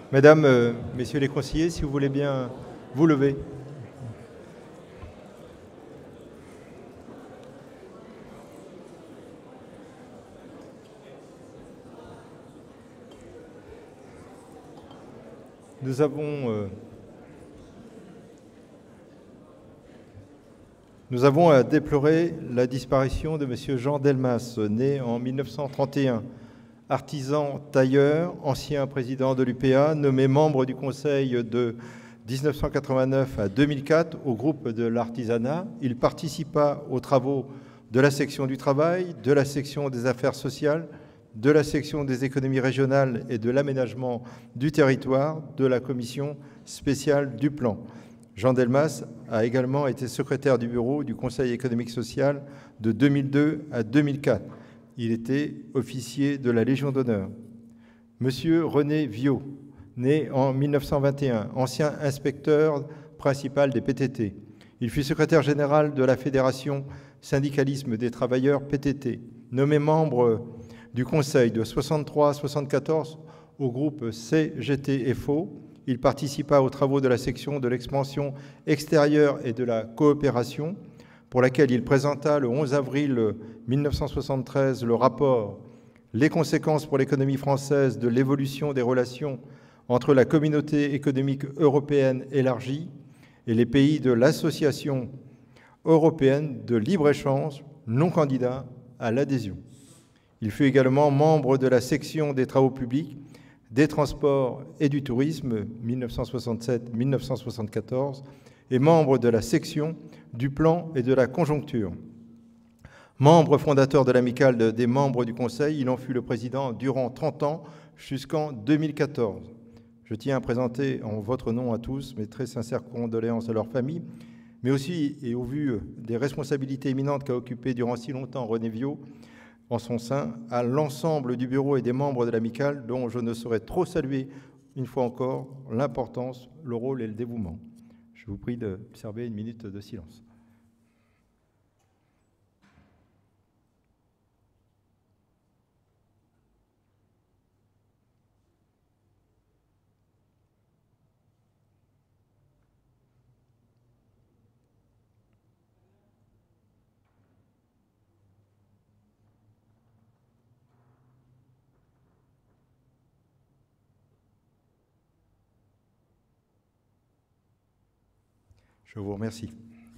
Mesdames, Messieurs les conseillers, si vous voulez bien vous lever. Nous avons à déplorer la disparition de M. Jean Delmas, né en 1931, artisan tailleur, ancien président de l'UPA, nommé membre du Conseil de 1989 à 2004 au groupe de l'artisanat. Il participa aux travaux de la section du travail, de la section des affaires sociales, de la section des économies régionales et de l'aménagement du territoire, de la commission spéciale du plan. Jean Delmas a également été secrétaire du bureau du Conseil économique social de 2002 à 2004. Il était officier de la Légion d'honneur. Monsieur René Viot, né en 1921, ancien inspecteur principal des PTT. Il fut secrétaire général de la Fédération syndicalisme des travailleurs PTT, nommé membre du Conseil de 63 à 74 au groupe CGT-FO. Il participa aux travaux de la section de l'expansion extérieure et de la coopération, pour laquelle il présenta le 11 avril 1973 le rapport « Les conséquences pour l'économie française de l'évolution des relations entre la communauté économique européenne élargie et les pays de l'association européenne de libre-échange non candidats à l'adhésion ». Il fut également membre de la section des travaux publics, des transports et du tourisme 1967-1974 et membre de la section du plan et de la conjoncture. Membre fondateur de l'amicale des membres du Conseil, il en fut le président durant 30 ans jusqu'en 2014. Je tiens à présenter en votre nom à tous mes très sincères condoléances à leur famille, mais aussi, et au vu des responsabilités éminentes qu'a occupées durant si longtemps René Viot, en son sein, à l'ensemble du bureau et des membres de l'amicale, dont je ne saurais trop saluer, une fois encore, l'importance, le rôle et le dévouement. Je vous prie d'observer une minute de silence. Je vous remercie.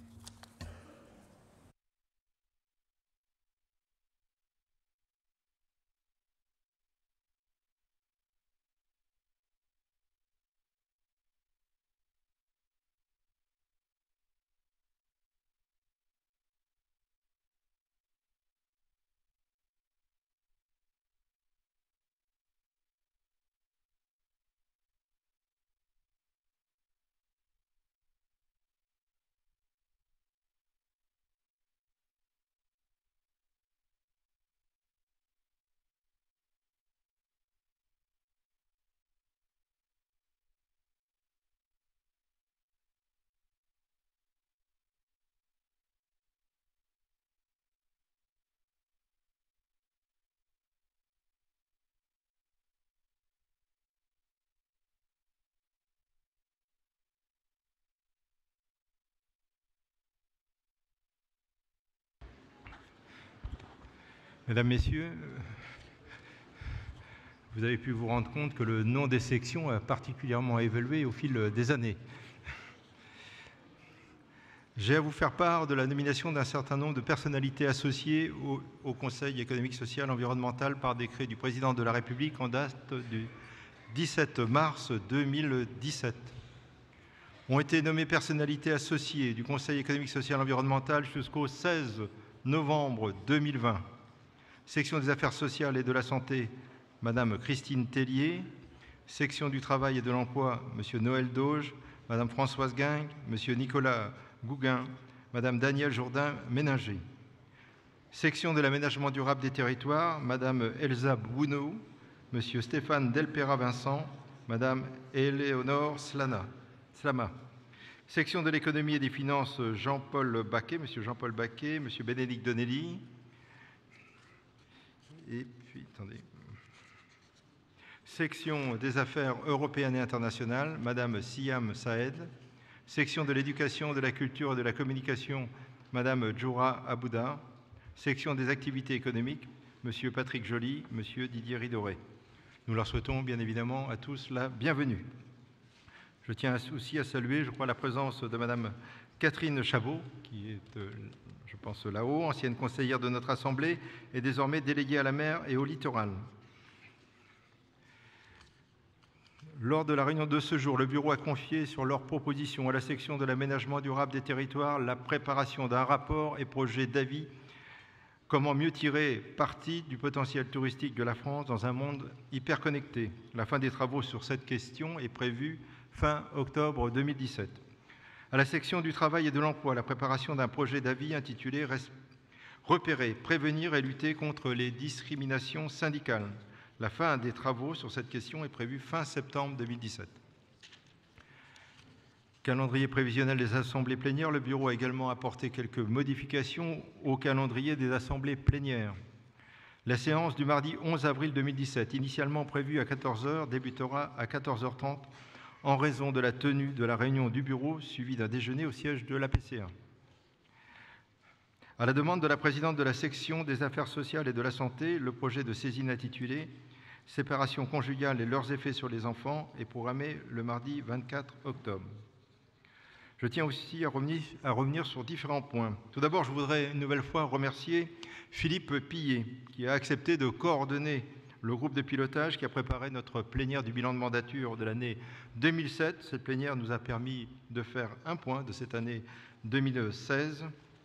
Mesdames, Messieurs, vous avez pu vous rendre compte que le nom des sections a particulièrement évolué au fil des années. J'ai à vous faire part de la nomination d'un certain nombre de personnalités associées au Conseil économique, social et environnemental par décret du Président de la République en date du 17 mars 2017. Ont été nommées personnalités associées du Conseil économique, social et environnemental jusqu'au 16 novembre 2020. Section des affaires sociales et de la santé, Madame Christine Tellier. Section du travail et de l'emploi, Monsieur Noël Dauge, Madame Françoise Guingue, Monsieur Nicolas Gouguin, Madame Danielle Jourdain-Méninger. Section de l'aménagement durable des territoires, Madame Elsa Bounou, Monsieur Stéphane Delpera-Vincent, Madame Éléonore Slama. Section de l'économie et des finances, Jean-Paul Baquet, Monsieur Jean-Paul Baquet, Monsieur Bénédicte Donnelly. Et puis, attendez. Section des affaires européennes et internationales, Madame Siam Saed. Section de l'éducation, de la culture et de la communication, Madame Djoura Abouda. Section des activités économiques, Monsieur Patrick Joly, Monsieur Didier Ridoré. Nous leur souhaitons bien évidemment à tous la bienvenue. Je tiens aussi à saluer, je crois, la présence de Madame Catherine Chabot, qui est, je pense, là-haut, ancienne conseillère de notre Assemblée et désormais déléguée à la mer et au littoral. Lors de la réunion de ce jour, le Bureau a confié sur leur proposition à la section de l'aménagement durable des territoires la préparation d'un rapport et projet d'avis comment mieux tirer parti du potentiel touristique de la France dans un monde hyper connecté. La fin des travaux sur cette question est prévue fin octobre 2017. À la section du travail et de l'emploi, la préparation d'un projet d'avis intitulé « Repérer, prévenir et lutter contre les discriminations syndicales ». La fin des travaux sur cette question est prévue fin septembre 2017. Calendrier prévisionnel des assemblées plénières, le Bureau a également apporté quelques modifications au calendrier des assemblées plénières. La séance du mardi 11 avril 2017, initialement prévue à 14 h, débutera à 14h30 en raison de la tenue de la réunion du Bureau suivie d'un déjeuner au siège de l'APCA. À la demande de la présidente de la section des affaires sociales et de la santé, le projet de saisine intitulé « Séparation conjugale et leurs effets sur les enfants » est programmé le mardi 24 octobre. Je tiens aussi à revenir sur différents points. Tout d'abord, je voudrais une nouvelle fois remercier Philippe Pillet, qui a accepté de coordonner le groupe de pilotage qui a préparé notre plénière du bilan de mandature de l'année 2007. Cette plénière nous a permis de faire un point de cette année 2016.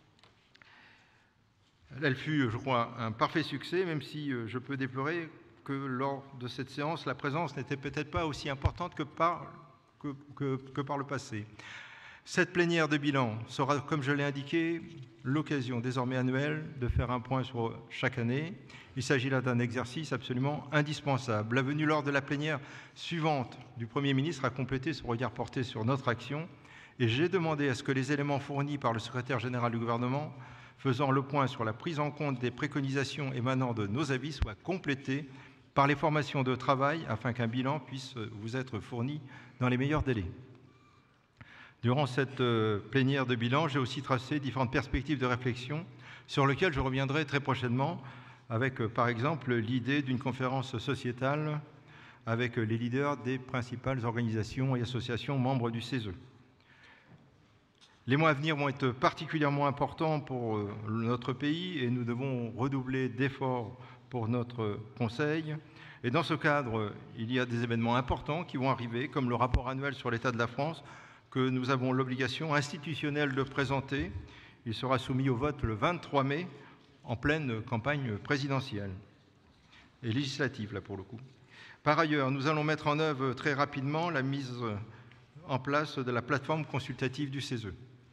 Elle fut, je crois, un parfait succès, même si je peux déplorer que lors de cette séance, la présence n'était peut-être pas aussi importante que par le passé. Cette plénière de bilan sera, comme je l'ai indiqué, l'occasion désormais annuelle de faire un point sur chaque année. Il s'agit là d'un exercice absolument indispensable. La venue lors de la plénière suivante du Premier ministre a complété son regard porté sur notre action et j'ai demandé à ce que les éléments fournis par le secrétaire général du gouvernement faisant le point sur la prise en compte des préconisations émanant de nos avis soient complétés par les formations de travail afin qu'un bilan puisse vous être fourni dans les meilleurs délais. Durant cette plénière de bilan, j'ai aussi tracé différentes perspectives de réflexion sur lesquelles je reviendrai très prochainement avec, par exemple, l'idée d'une conférence sociétale avec les leaders des principales organisations et associations membres du CESE. Les mois à venir vont être particulièrement importants pour notre pays et nous devons redoubler d'efforts pour notre Conseil. Et dans ce cadre, il y a des événements importants qui vont arriver, comme le rapport annuel sur l'état de la France, que nous avons l'obligation institutionnelle de présenter. Il sera soumis au vote le 23 mai, en pleine campagne présidentielle et législative, là pour le coup. Par ailleurs, nous allons mettre en œuvre très rapidement la mise en place de la plateforme consultative du CESE.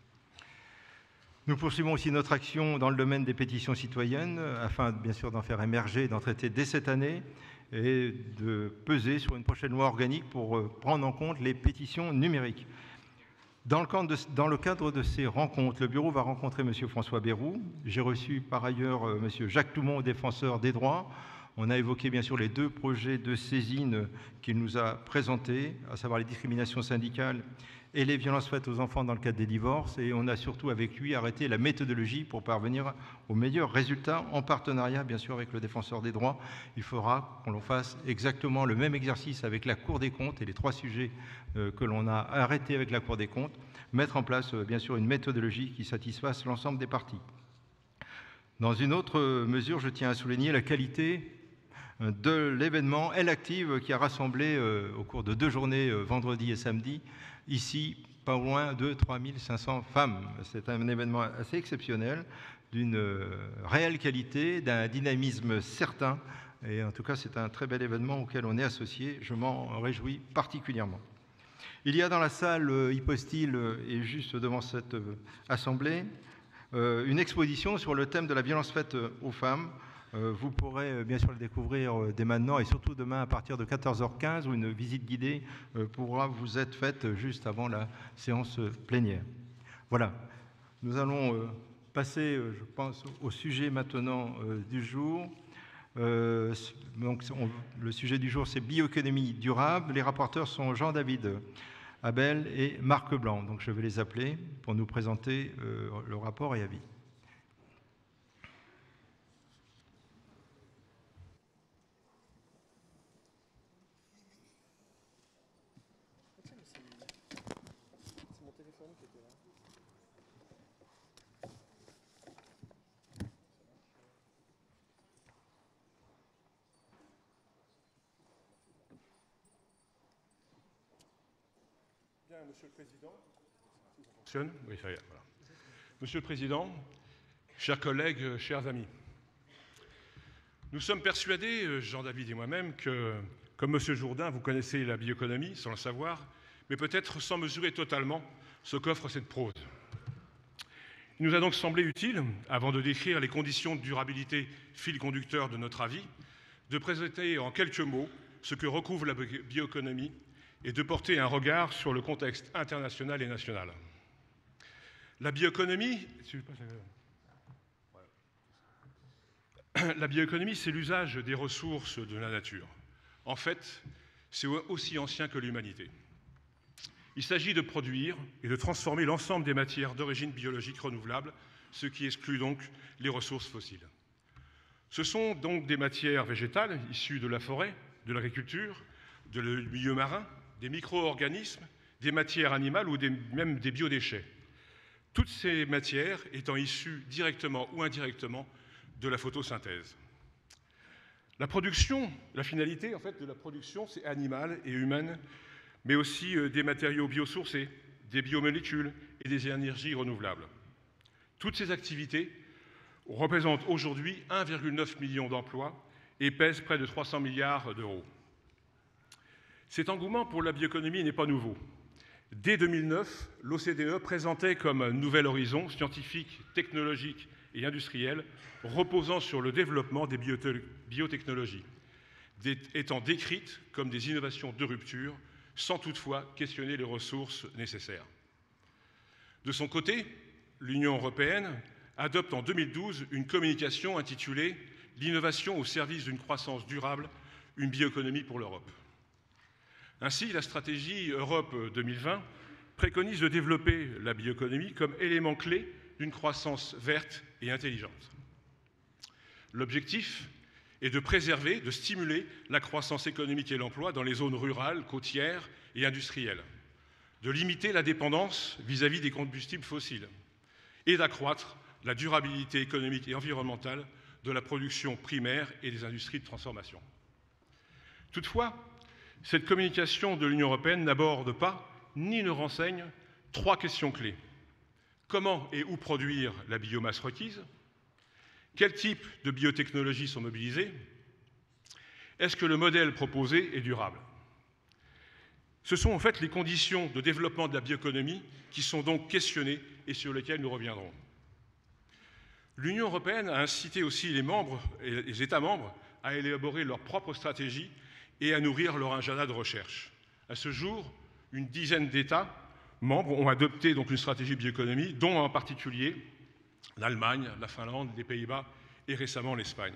Nous poursuivons aussi notre action dans le domaine des pétitions citoyennes, afin bien sûr d'en faire émerger et d'en traiter dès cette année, et de peser sur une prochaine loi organique pour prendre en compte les pétitions numériques. Dans le cadre de ces rencontres, le Bureau va rencontrer M. François Bayrou. J'ai reçu par ailleurs M. Jacques Toumont, défenseur des droits. On a évoqué bien sûr les deux projets de saisine qu'il nous a présentés, à savoir les discriminations syndicales et les violences faites aux enfants dans le cadre des divorces. Et on a surtout avec lui arrêté la méthodologie pour parvenir aux meilleurs résultats en partenariat bien sûr avec le défenseur des droits. Il faudra qu'on fasse exactement le même exercice avec la Cour des comptes et les trois sujets que l'on a arrêtés avec la Cour des comptes, mettre en place bien sûr une méthodologie qui satisfasse l'ensemble des parties. Dans une autre mesure, je tiens à souligner la qualité de l'événement Elle Active qui a rassemblé au cours de 2 journées, vendredi et samedi, ici, pas loin de 3500 femmes. C'est un événement assez exceptionnel, d'une réelle qualité, d'un dynamisme certain. Et en tout cas, c'est un très bel événement auquel on est associé. Je m'en réjouis particulièrement. Il y a dans la salle hypostyle et juste devant cette assemblée une exposition sur le thème de la violence faite aux femmes. Vous pourrez bien sûr le découvrir dès maintenant et surtout demain à partir de 14h15 où une visite guidée pourra vous être faite juste avant la séance plénière. Voilà, nous allons passer, je pense, au sujet maintenant du jour. Donc, le sujet du jour, c'est bioéconomie durable. Les rapporteurs sont Jean-David Abel et Marc Blanc. Donc, je vais les appeler pour nous présenter le rapport et avis. Monsieur le Président, oui, ça y est, voilà. Monsieur le Président, chers collègues, chers amis, nous sommes persuadés, Jean-David et moi-même, que, comme Monsieur Jourdain, vous connaissez la bioéconomie, sans le savoir, mais peut-être sans mesurer totalement ce qu'offre cette prose. Il nous a donc semblé utile, avant de décrire les conditions de durabilité fil conducteur de notre avis, de présenter en quelques mots ce que recouvre la bioéconomie et de porter un regard sur le contexte international et national. La bioéconomie, c'est l'usage des ressources de la nature. En fait, c'est aussi ancien que l'humanité. Il s'agit de produire et de transformer l'ensemble des matières d'origine biologique renouvelable, ce qui exclut donc les ressources fossiles. Ce sont donc des matières végétales issues de la forêt, de l'agriculture, du milieu marin, des micro-organismes, des matières animales ou même des biodéchets. Toutes ces matières étant issues directement ou indirectement de la photosynthèse. La production, la finalité en fait de la production, c'est animale et humaine, mais aussi des matériaux biosourcés, des biomolécules et des énergies renouvelables. Toutes ces activités représentent aujourd'hui 1,9 million d'emplois et pèsent près de 300 milliards d'euros. Cet engouement pour la bioéconomie n'est pas nouveau. Dès 2009, l'OCDE présentait comme un nouvel horizon scientifique, technologique et industriel reposant sur le développement des biotechnologies, étant décrites comme des innovations de rupture, sans toutefois questionner les ressources nécessaires. De son côté, l'Union européenne adopte en 2012 une communication intitulée « L'innovation au service d'une croissance durable, une bioéconomie pour l'Europe ». Ainsi, la stratégie Europe 2020 préconise de développer la bioéconomie comme élément clé d'une croissance verte et intelligente. L'objectif est de préserver, de stimuler la croissance économique et l'emploi dans les zones rurales, côtières et industrielles, de limiter la dépendance vis-à-vis des combustibles fossiles et d'accroître la durabilité économique et environnementale de la production primaire et des industries de transformation. Toutefois, cette communication de l'Union européenne n'aborde pas ni ne renseigne 3 questions clés. Comment et où produire la biomasse requise? Quel type de biotechnologies sont mobilisées? Est-ce que le modèle proposé est durable? Ce sont en fait les conditions de développement de la bioéconomie qui sont donc questionnées et sur lesquelles nous reviendrons. L'Union européenne a incité aussi les États membres à élaborer leur propre stratégie et à nourrir leur agenda de recherche. À ce jour, une dizaine d'États membres ont adopté donc une stratégie bioéconomie, dont en particulier l'Allemagne, la Finlande, les Pays-Bas et récemment l'Espagne.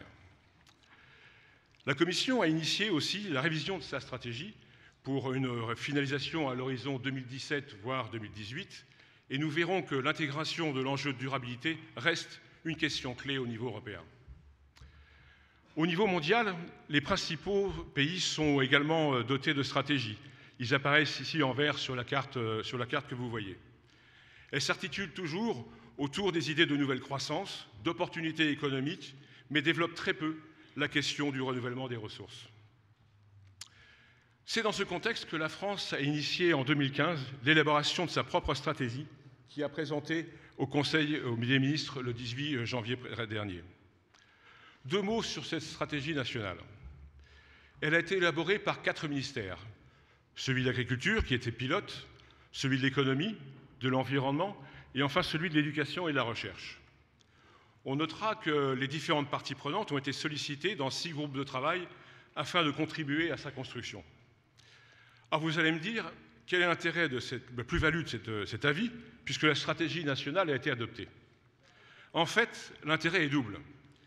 La Commission a initié aussi la révision de sa stratégie pour une finalisation à l'horizon 2017, voire 2018, et nous verrons que l'intégration de l'enjeu de durabilité reste une question clé au niveau européen. Au niveau mondial, les principaux pays sont également dotés de stratégies. Ils apparaissent ici en vert sur la carte que vous voyez. Elles s'articulent toujours autour des idées de nouvelle croissance, d'opportunités économiques, mais développent très peu la question du renouvellement des ressources. C'est dans ce contexte que la France a initié en 2015 l'élaboration de sa propre stratégie qui a présenté au Conseil des ministres le 18 janvier dernier. 2 mots sur cette stratégie nationale. Elle a été élaborée par 4 ministères. Celui de l'agriculture, qui était pilote, celui de l'économie, de l'environnement, et enfin celui de l'éducation et de la recherche. On notera que les différentes parties prenantes ont été sollicitées dans 6 groupes de travail afin de contribuer à sa construction. Alors vous allez me dire, quel est l'intérêt de la plus-value de cet avis, puisque la stratégie nationale a été adoptée? En fait, l'intérêt est double.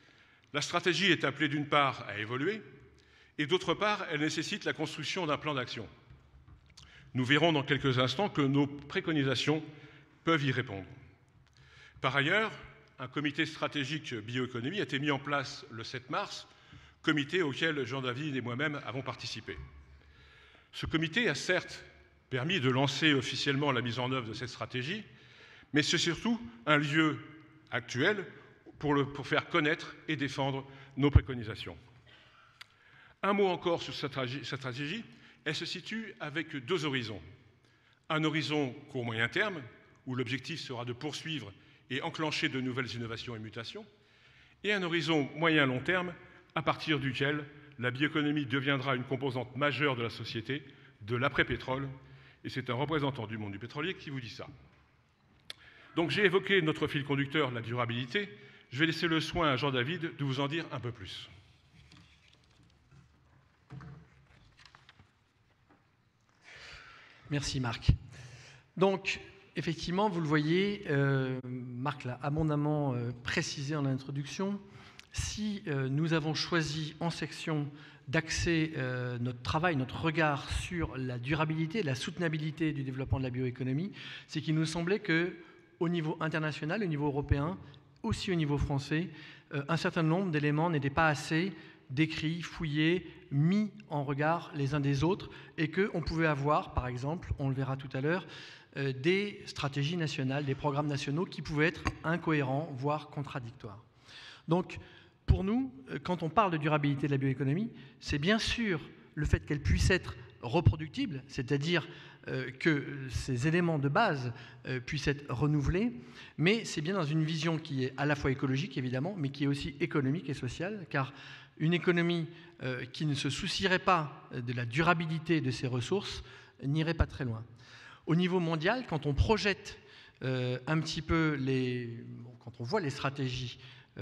La stratégie est appelée d'une part à évoluer, et d'autre part, elle nécessite la construction d'un plan d'action. Nous verrons dans quelques instants que nos préconisations peuvent y répondre. Par ailleurs, un comité stratégique bioéconomie a été mis en place le 7 mars, comité auquel Jean-David et moi-même avons participé. Ce comité a certes permis de lancer officiellement la mise en œuvre de cette stratégie, mais c'est surtout un lieu actuel pour faire connaître et défendre nos préconisations. Un mot encore sur cette stratégie, elle se situe avec deux horizons. Un horizon court moyen terme, où l'objectif sera de poursuivre et enclencher de nouvelles innovations et mutations, et un horizon moyen-long terme, à partir duquel la bioéconomie deviendra une composante majeure de la société, de l'après-pétrole, et c'est un représentant du monde du pétrolier qui vous dit ça. Donc j'ai évoqué notre fil conducteur, la durabilité. Je vais laisser le soin à Jean-David de vous en dire un peu plus. Merci Marc. Donc, effectivement, vous le voyez, Marc l'a abondamment précisé en introduction. Si nous avons choisi en section d'axer notre travail, notre regard sur la durabilité, la soutenabilité du développement de la bioéconomie, c'est qu'il nous semblait qu'au niveau international, au niveau européen, aussi au niveau français, un certain nombre d'éléments n'étaient pas assez décrits, fouillés, mis en regard les uns des autres, et qu'on pouvait avoir, par exemple, on le verra tout à l'heure, des stratégies nationales, des programmes nationaux qui pouvaient être incohérents, voire contradictoires. Donc, pour nous, quand on parle de durabilité de la bioéconomie, c'est bien sûr le fait qu'elle puisse être reproductible, c'est-à-dire que ces éléments de base puissent être renouvelés, mais c'est bien dans une vision qui est à la fois écologique, évidemment, mais qui est aussi économique et sociale, car une économie qui ne se soucierait pas de la durabilité de ses ressources n'irait pas très loin. Au niveau mondial, quand on projette un petit peu quand on voit les stratégies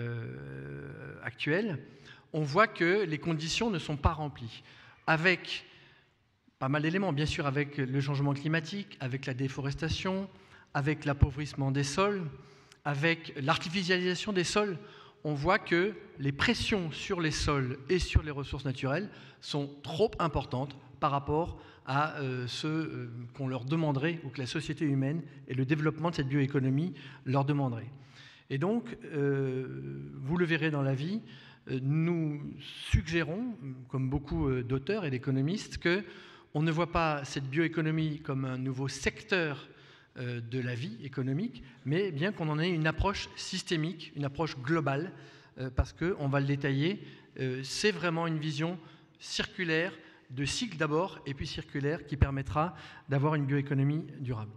actuelles, on voit que les conditions ne sont pas remplies. Avec pas mal d'éléments, bien sûr, avec le changement climatique, avec la déforestation, avec l'appauvrissement des sols, avec l'artificialisation des sols, on voit que les pressions sur les sols et sur les ressources naturelles sont trop importantes par rapport à ce qu'on leur demanderait, ou que la société humaine et le développement de cette bioéconomie leur demanderaient. Et donc, vous le verrez dans la vie, nous suggérons, comme beaucoup d'auteurs et d'économistes, qu'on ne voit pas cette bioéconomie comme un nouveau secteur de la vie économique, mais bien qu'on en ait une approche systémique, une approche globale, parce qu'on va le détailler, c'est vraiment une vision circulaire, de cycle d'abord, et puis circulaire, qui permettra d'avoir une bioéconomie durable.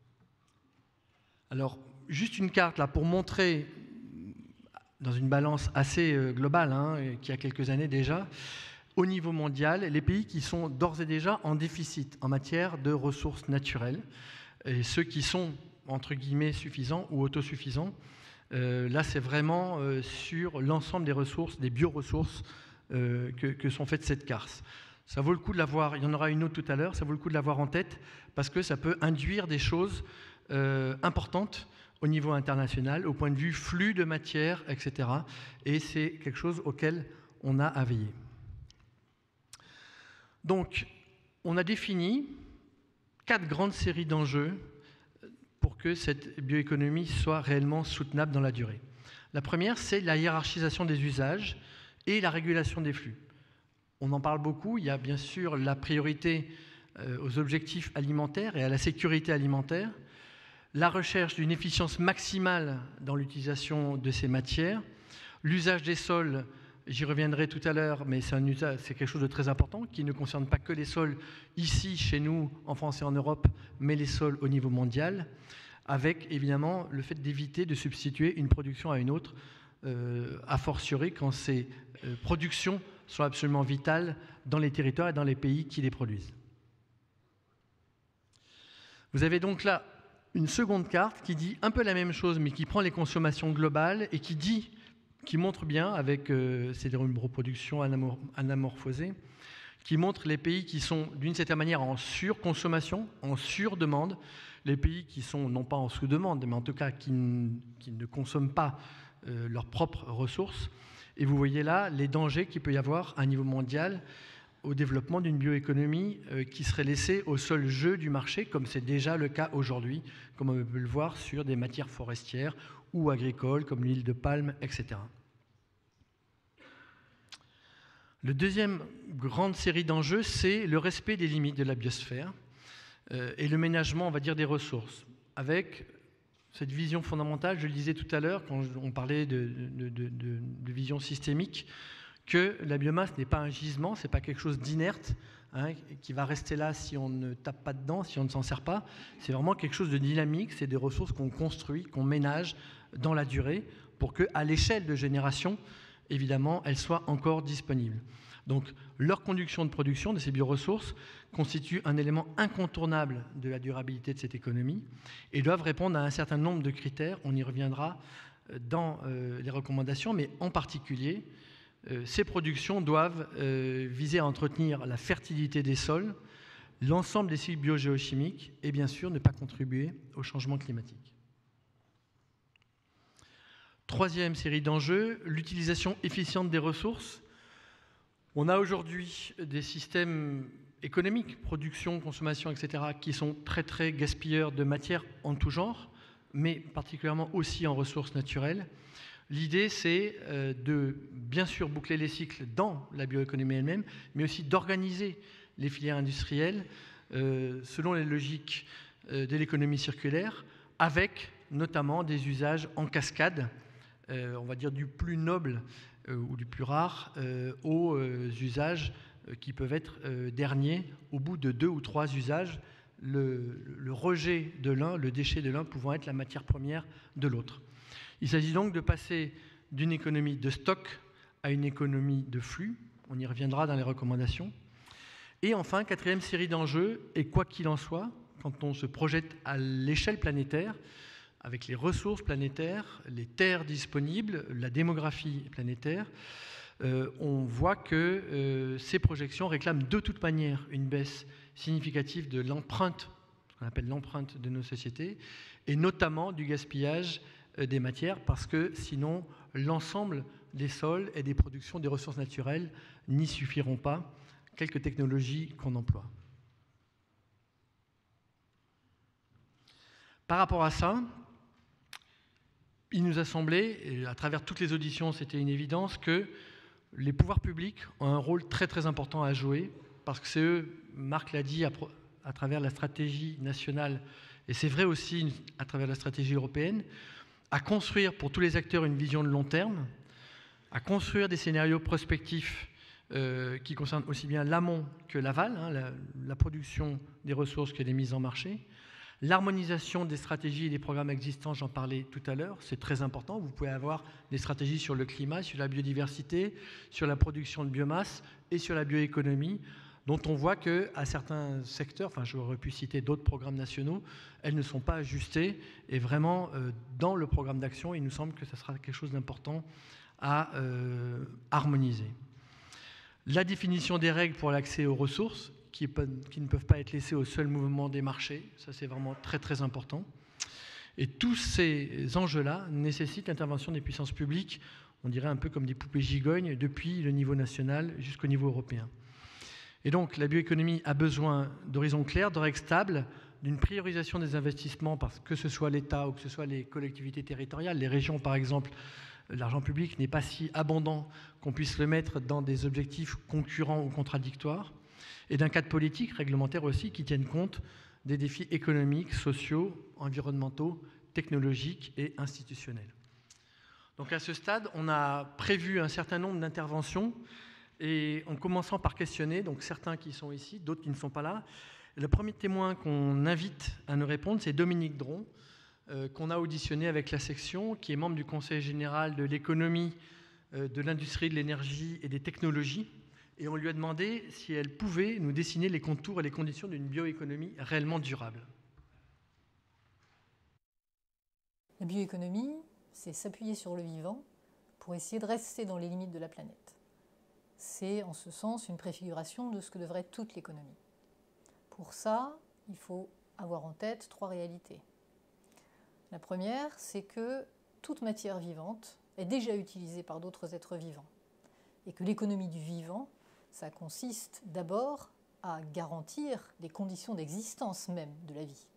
Alors, juste une carte là pour montrer, dans une balance assez globale, qui a quelques années déjà, au niveau mondial, les pays qui sont d'ores et déjà en déficit en matière de ressources naturelles, et ceux qui sont, entre guillemets, suffisants ou autosuffisants. Là, c'est vraiment sur l'ensemble des ressources, des bioressources que sont faites cette carte. Ça vaut le coup de l'avoir, il y en aura une autre tout à l'heure, ça vaut le coup de l'avoir en tête, parce que ça peut induire des choses importantes au niveau international, au point de vue flux de matière, etc. Et c'est quelque chose auquel on a à veiller. Donc, on a défini 4 grandes séries d'enjeux pour que cette bioéconomie soit réellement soutenable dans la durée. La première, c'est la hiérarchisation des usages et la régulation des flux. On en parle beaucoup, il y a bien sûr la priorité aux objectifs alimentaires et à la sécurité alimentaire, la recherche d'une efficience maximale dans l'utilisation de ces matières, l'usage des sols, j'y reviendrai tout à l'heure, mais c'est quelque chose de très important qui ne concerne pas que les sols ici, chez nous, en France et en Europe, mais les sols au niveau mondial, avec évidemment le fait d'éviter de substituer une production à une autre, a fortiori quand ces productions sont absolument vitales dans les territoires et dans les pays qui les produisent. Vous avez donc là une seconde carte qui dit un peu la même chose, mais qui prend les consommations globales et qui montre bien, avec ces reproductions anamorphosées, qui montre les pays qui sont d'une certaine manière en surconsommation, en surdemande, les pays qui sont non pas en sous-demande, mais en tout cas qui ne consomment pas leurs propres ressources, Et vous voyez là les dangers qu'il peut y avoir à un niveau mondial au développement d'une bioéconomie qui serait laissée au seul jeu du marché, comme c'est déjà le cas aujourd'hui, comme on peut le voir sur des matières forestières ou agricoles, comme l'huile de palme, etc. Le deuxième grande série d'enjeux, c'est le respect des limites de la biosphère et le ménagement, on va dire, des ressources, avec cette vision fondamentale, je le disais tout à l'heure, quand on parlait de vision systémique, que la biomasse n'est pas un gisement, ce n'est pas quelque chose d'inerte, hein, qui va rester là si on ne tape pas dedans, si on ne s'en sert pas. C'est vraiment quelque chose de dynamique, c'est des ressources qu'on construit, qu'on ménage dans la durée, pour qu'à l'échelle de génération, évidemment, elles soient encore disponibles. Donc, leur conduction de production de ces bioressources constitue un élément incontournable de la durabilité de cette économie et doivent répondre à un certain nombre de critères. On y reviendra dans les recommandations, mais en particulier, ces productions doivent viser à entretenir la fertilité des sols, l'ensemble des cycles biogéochimiques et bien sûr ne pas contribuer au changement climatique. Troisième série d'enjeux, l'utilisation efficiente des ressources. On a aujourd'hui des systèmes économiques, production, consommation, etc., qui sont très très gaspilleurs de matière en tout genre, mais particulièrement aussi en ressources naturelles. L'idée, c'est de bien sûr boucler les cycles dans la bioéconomie elle-même, mais aussi d'organiser les filières industrielles selon les logiques de l'économie circulaire, avec notamment des usages en cascade, on va dire du plus noble ou du plus rare, aux usages qui peuvent être derniers au bout de 2 ou 3 usages, le rejet de l'un, le déchet de l'un pouvant être la matière première de l'autre. Il s'agit donc de passer d'une économie de stock à une économie de flux. On y reviendra dans les recommandations. Et enfin, quatrième série d'enjeux, et quoi qu'il en soit, quand on se projette à l'échelle planétaire, avec les ressources planétaires, les terres disponibles, la démographie planétaire, on voit que ces projections réclament de toute manière une baisse significative de l'empreinte, ce qu'on appelle l'empreinte de nos sociétés, et notamment du gaspillage des matières, parce que sinon l'ensemble des sols et des productions des ressources naturelles n'y suffiront pas, quelques technologies qu'on emploie. Par rapport à ça, il nous a semblé, et à travers toutes les auditions c'était une évidence, que les pouvoirs publics ont un rôle très très important à jouer, parce que c'est eux, Marc l'a dit, à travers la stratégie nationale, et c'est vrai aussi à travers la stratégie européenne, à construire pour tous les acteurs une vision de long terme, à construire des scénarios prospectifs qui concernent aussi bien l'amont que l'aval, hein, la production des ressources que les mises en marché, l'harmonisation des stratégies et des programmes existants, j'en parlais tout à l'heure, c'est très important. Vous pouvez avoir des stratégies sur le climat, sur la biodiversité, sur la production de biomasse et sur la bioéconomie, dont on voit qu'à certains secteurs, enfin j'aurais pu citer d'autres programmes nationaux, elles ne sont pas ajustées et vraiment dans le programme d'action, il nous semble que ce sera quelque chose d'important à harmoniser. La définition des règles pour l'accès aux ressources, qui ne peuvent pas être laissées au seul mouvement des marchés, ça c'est vraiment très très important. Et tous ces enjeux-là nécessitent l'intervention des puissances publiques, on dirait un peu comme des poupées gigognes, depuis le niveau national jusqu'au niveau européen. Et donc, la bioéconomie a besoin d'horizons clairs, de règles stables, d'une priorisation des investissements, parce que ce soit l'État ou que ce soit les collectivités territoriales, les régions par exemple, l'argent public n'est pas si abondant qu'on puisse le mettre dans des objectifs concurrents ou contradictoires, et d'un cadre politique, réglementaire aussi, qui tienne compte des défis économiques, sociaux, environnementaux, technologiques et institutionnels. Donc à ce stade, on a prévu un certain nombre d'interventions, et en commençant par questionner, donc certains qui sont ici, d'autres qui ne sont pas là. Le premier témoin qu'on invite à nous répondre, c'est Dominique Dron, qu'on a auditionné avec la section, qui est membre du Conseil général de l'économie, de l'industrie, de l'énergie et des technologies. Et on lui a demandé si elle pouvait nous dessiner les contours et les conditions d'une bioéconomie réellement durable. La bioéconomie, c'est s'appuyer sur le vivant pour essayer de rester dans les limites de la planète. C'est en ce sens une préfiguration de ce que devrait être toute l'économie. Pour ça, il faut avoir en tête 3 réalités. La première, c'est que toute matière vivante est déjà utilisée par d'autres êtres vivants. Et que l'économie du vivant, ça consiste d'abord à garantir les conditions d'existence même de la vie.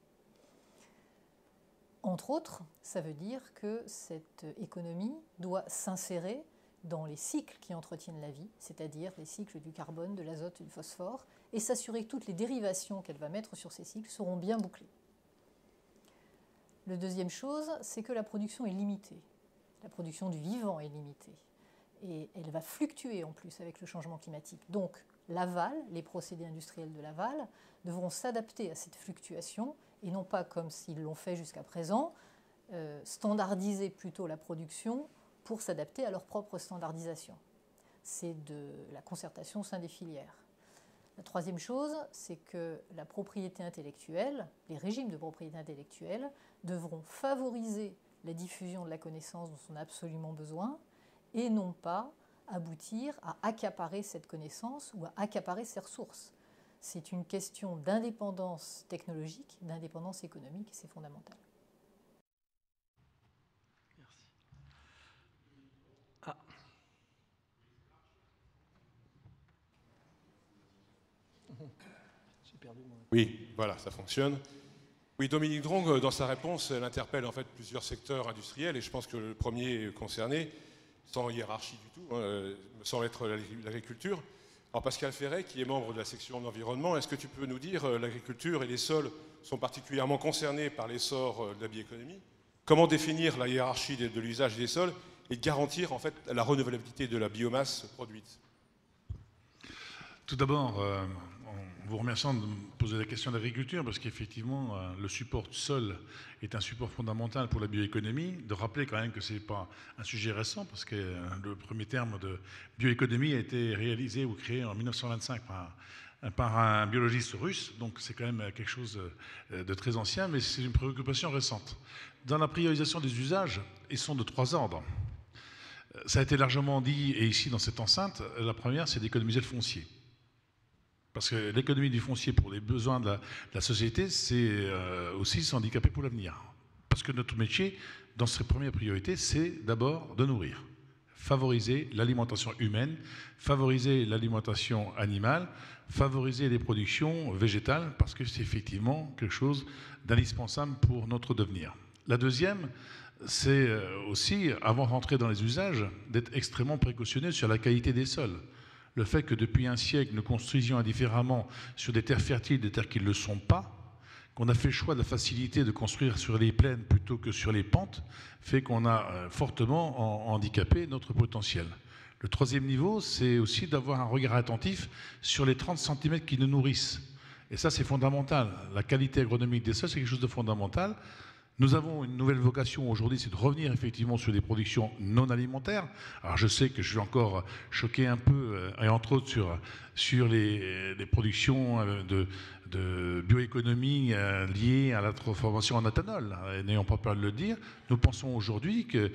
Entre autres, ça veut dire que cette économie doit s'insérer dans les cycles qui entretiennent la vie, c'est-à-dire les cycles du carbone, de l'azote et du phosphore, et s'assurer que toutes les dérivations qu'elle va mettre sur ces cycles seront bien bouclées. La deuxième chose, c'est que la production est limitée. La production du vivant est limitée. Et elle va fluctuer en plus avec le changement climatique. Donc l'aval, les procédés industriels de l'aval, devront s'adapter à cette fluctuation et non pas comme s'ils l'ont fait jusqu'à présent, standardiser plutôt la production pour s'adapter à leur propre standardisation. C'est de la concertation au sein des filières. La troisième chose, c'est que la propriété intellectuelle, les régimes de propriété intellectuelle devront favoriser la diffusion de la connaissance dont on a absolument besoin et non pas aboutir à accaparer cette connaissance ou à accaparer ces ressources. C'est une question d'indépendance technologique, d'indépendance économique, et c'est fondamental. Merci. Ah. J'ai perdu mon... Oui, voilà, ça fonctionne. Oui, Dominique Drong, dans sa réponse, elle interpelle en fait plusieurs secteurs industriels, et je pense que le premier concerné, sans hiérarchie du tout, me semble être l'agriculture. Alors Pascal Ferret, qui est membre de la section de l'environnement, est-ce que tu peux nous dire l'agriculture et les sols sont particulièrement concernés par l'essor de la bioéconomie? Comment définir la hiérarchie de l'usage des sols et garantir en fait la renouvelabilité de la biomasse produite? Tout d'abord, en vous remerciant de me poser la question d'agriculture, parce qu'effectivement, le support sol est un support fondamental pour la bioéconomie. De rappeler quand même que ce n'est pas un sujet récent, parce que le premier terme de bioéconomie a été réalisé ou créé en 1925 par un biologiste russe, donc c'est quand même quelque chose de très ancien, mais c'est une préoccupation récente. Dans la priorisation des usages, ils sont de 3 ordres. Ça a été largement dit, et ici dans cette enceinte, la première, c'est d'économiser le foncier. Parce que l'économie du foncier pour les besoins de la société, c'est aussi s'handicaper pour l'avenir. Parce que notre métier, dans ses premières priorités, c'est d'abord de nourrir. Favoriser l'alimentation humaine, favoriser l'alimentation animale, favoriser les productions végétales, parce que c'est effectivement quelque chose d'indispensable pour notre devenir. La deuxième, c'est aussi, avant de rentrer dans les usages, d'être extrêmement précautionneux sur la qualité des sols. Le fait que depuis un siècle, nous construisions indifféremment sur des terres fertiles, des terres qui ne le sont pas, qu'on a fait le choix de la facilité de construire sur les plaines plutôt que sur les pentes, fait qu'on a fortement handicapé notre potentiel. Le troisième niveau, c'est aussi d'avoir un regard attentif sur les 30 cm qui nous nourrissent. Et ça, c'est fondamental. La qualité agronomique des sols, c'est quelque chose de fondamental. Nous avons une nouvelle vocation aujourd'hui, c'est de revenir effectivement sur des productions non alimentaires. Alors je sais que je vais encore choquer un peu, et entre autres sur les productions de bioéconomie liées à la transformation en éthanol. N'ayons pas peur de le dire, nous pensons aujourd'hui qu'il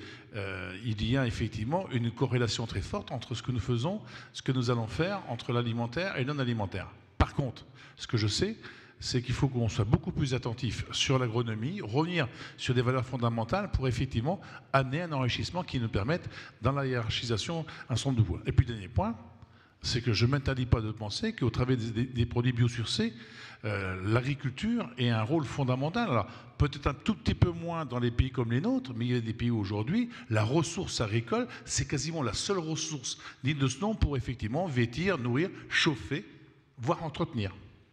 y a effectivement une corrélation très forte entre ce que nous faisons, ce que nous allons faire entre l'alimentaire et le non alimentaire. Par contre, ce que je sais, c'est qu'il faut qu'on soit beaucoup plus attentif sur l'agronomie, revenir sur des valeurs fondamentales pour effectivement amener un enrichissement qui nous permette, dans la hiérarchisation, un certain nombre de voies. Et puis, dernier point, c'est que je ne m'interdis pas de penser qu'au travers des produits biosourcés, l'agriculture ait un rôle fondamental. Alors, peut-être un tout petit peu moins dans les pays comme les nôtres, mais il y a des pays où aujourd'hui, la ressource agricole, c'est quasiment la seule ressource digne de ce nom pour effectivement vêtir, nourrir, chauffer, voire entretenir.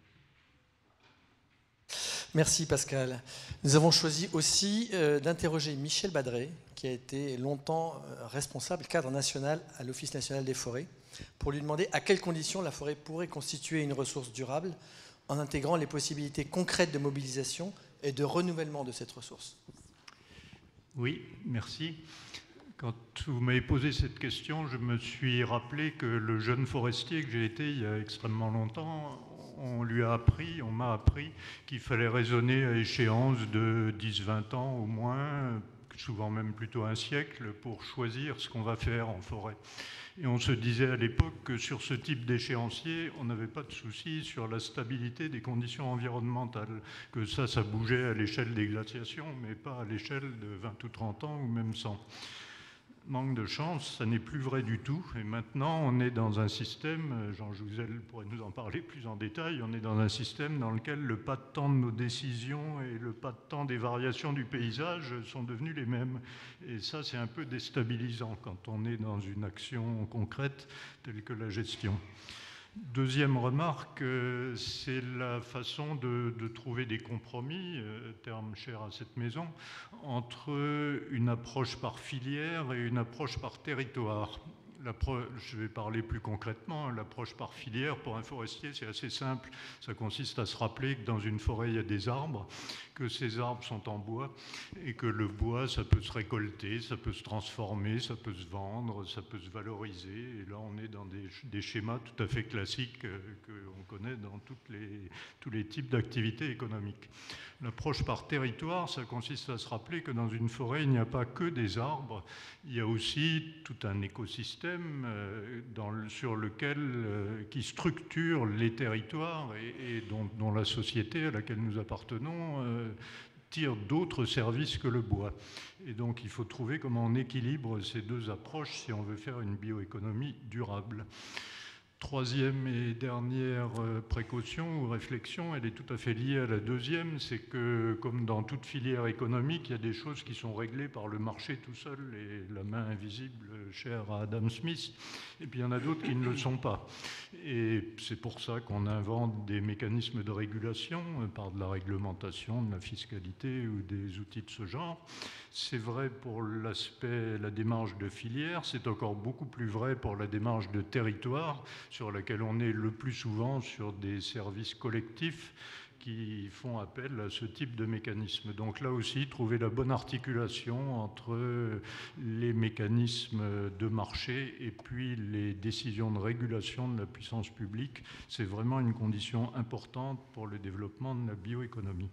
Merci Pascal. Nous avons choisi aussi d'interroger Michel Badré, qui a été longtemps responsable cadre national à l'Office national des forêts, pour lui demander à quelles conditions la forêt pourrait constituer une ressource durable en intégrant les possibilités concrètes de mobilisation et de renouvellement de cette ressource. Oui, merci. Quand vous m'avez posé cette question, je me suis rappelé que le jeune forestier que j'ai été il y a extrêmement longtemps, on m'a appris qu'il fallait raisonner à échéance de 10-20 ans au moins, souvent même plutôt un siècle, pour choisir ce qu'on va faire en forêt. Et on se disait à l'époque que sur ce type d'échéancier, on n'avait pas de souci sur la stabilité des conditions environnementales, que ça bougeait à l'échelle des glaciations, mais pas à l'échelle de 20 ou 30 ans ou même 100. manque de chance, ça n'est plus vrai du tout. Et maintenant, on est dans un système, Jean Jouzel pourrait nous en parler plus en détail, on est dans un système dans lequel le pas de temps de nos décisions et le pas de temps des variations du paysage sont devenus les mêmes. Et ça, c'est un peu déstabilisant quand on est dans une action concrète telle que la gestion. Deuxième remarque, c'est la façon de trouver des compromis, terme cher à cette maison, entre une approche par filière et une approche par territoire. Je vais parler plus concrètement. L'approche par filière, pour un forestier, c'est assez simple. Ça consiste à se rappeler que dans une forêt, il y a des arbres, que ces arbres sont en bois et que le bois, ça peut se récolter, ça peut se transformer, ça peut se vendre, ça peut se valoriser. Et là, on est dans des schémas tout à fait classiques qu'on connaît dans tous les types d'activités économiques. L'approche par territoire, ça consiste à se rappeler que dans une forêt, il n'y a pas que des arbres, il y a aussi tout un écosystème qui structure les territoires et dont la société à laquelle nous appartenons tire d'autres services que le bois. Et donc il faut trouver comment on équilibre ces deux approches si on veut faire une bioéconomie durable. Troisième et dernière précaution ou réflexion, elle est tout à fait liée à la deuxième, c'est que comme dans toute filière économique, il y a des choses qui sont réglées par le marché tout seul et la main invisible chère à Adam Smith, et puis il y en a d'autres qui ne le sont pas. Et c'est pour ça qu'on invente des mécanismes de régulation par de la réglementation, de la fiscalité ou des outils de ce genre. C'est vrai pour la démarche de filière, c'est encore beaucoup plus vrai pour la démarche de territoire, sur laquelle on est le plus souvent sur des services collectifs qui font appel à ce type de mécanisme. Donc là aussi, trouver la bonne articulation entre les mécanismes de marché et puis les décisions de régulation de la puissance publique, c'est vraiment une condition importante pour le développement de la bioéconomie.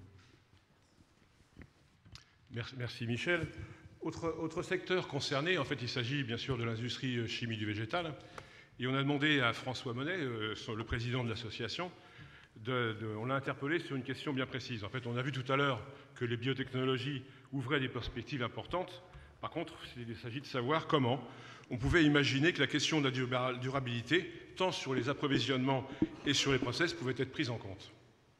Merci Michel. Autre secteur concerné, en fait il s'agit bien sûr de l'industrie chimie du végétal. Et on a demandé à François Monet, le président de l'association, on l'a interpellé sur une question bien précise. En fait, on a vu tout à l'heure que les biotechnologies ouvraient des perspectives importantes. Par contre, il s'agit de savoir comment on pouvait imaginer que la question de la durabilité, tant sur les approvisionnements et sur les process, pouvait être prise en compte.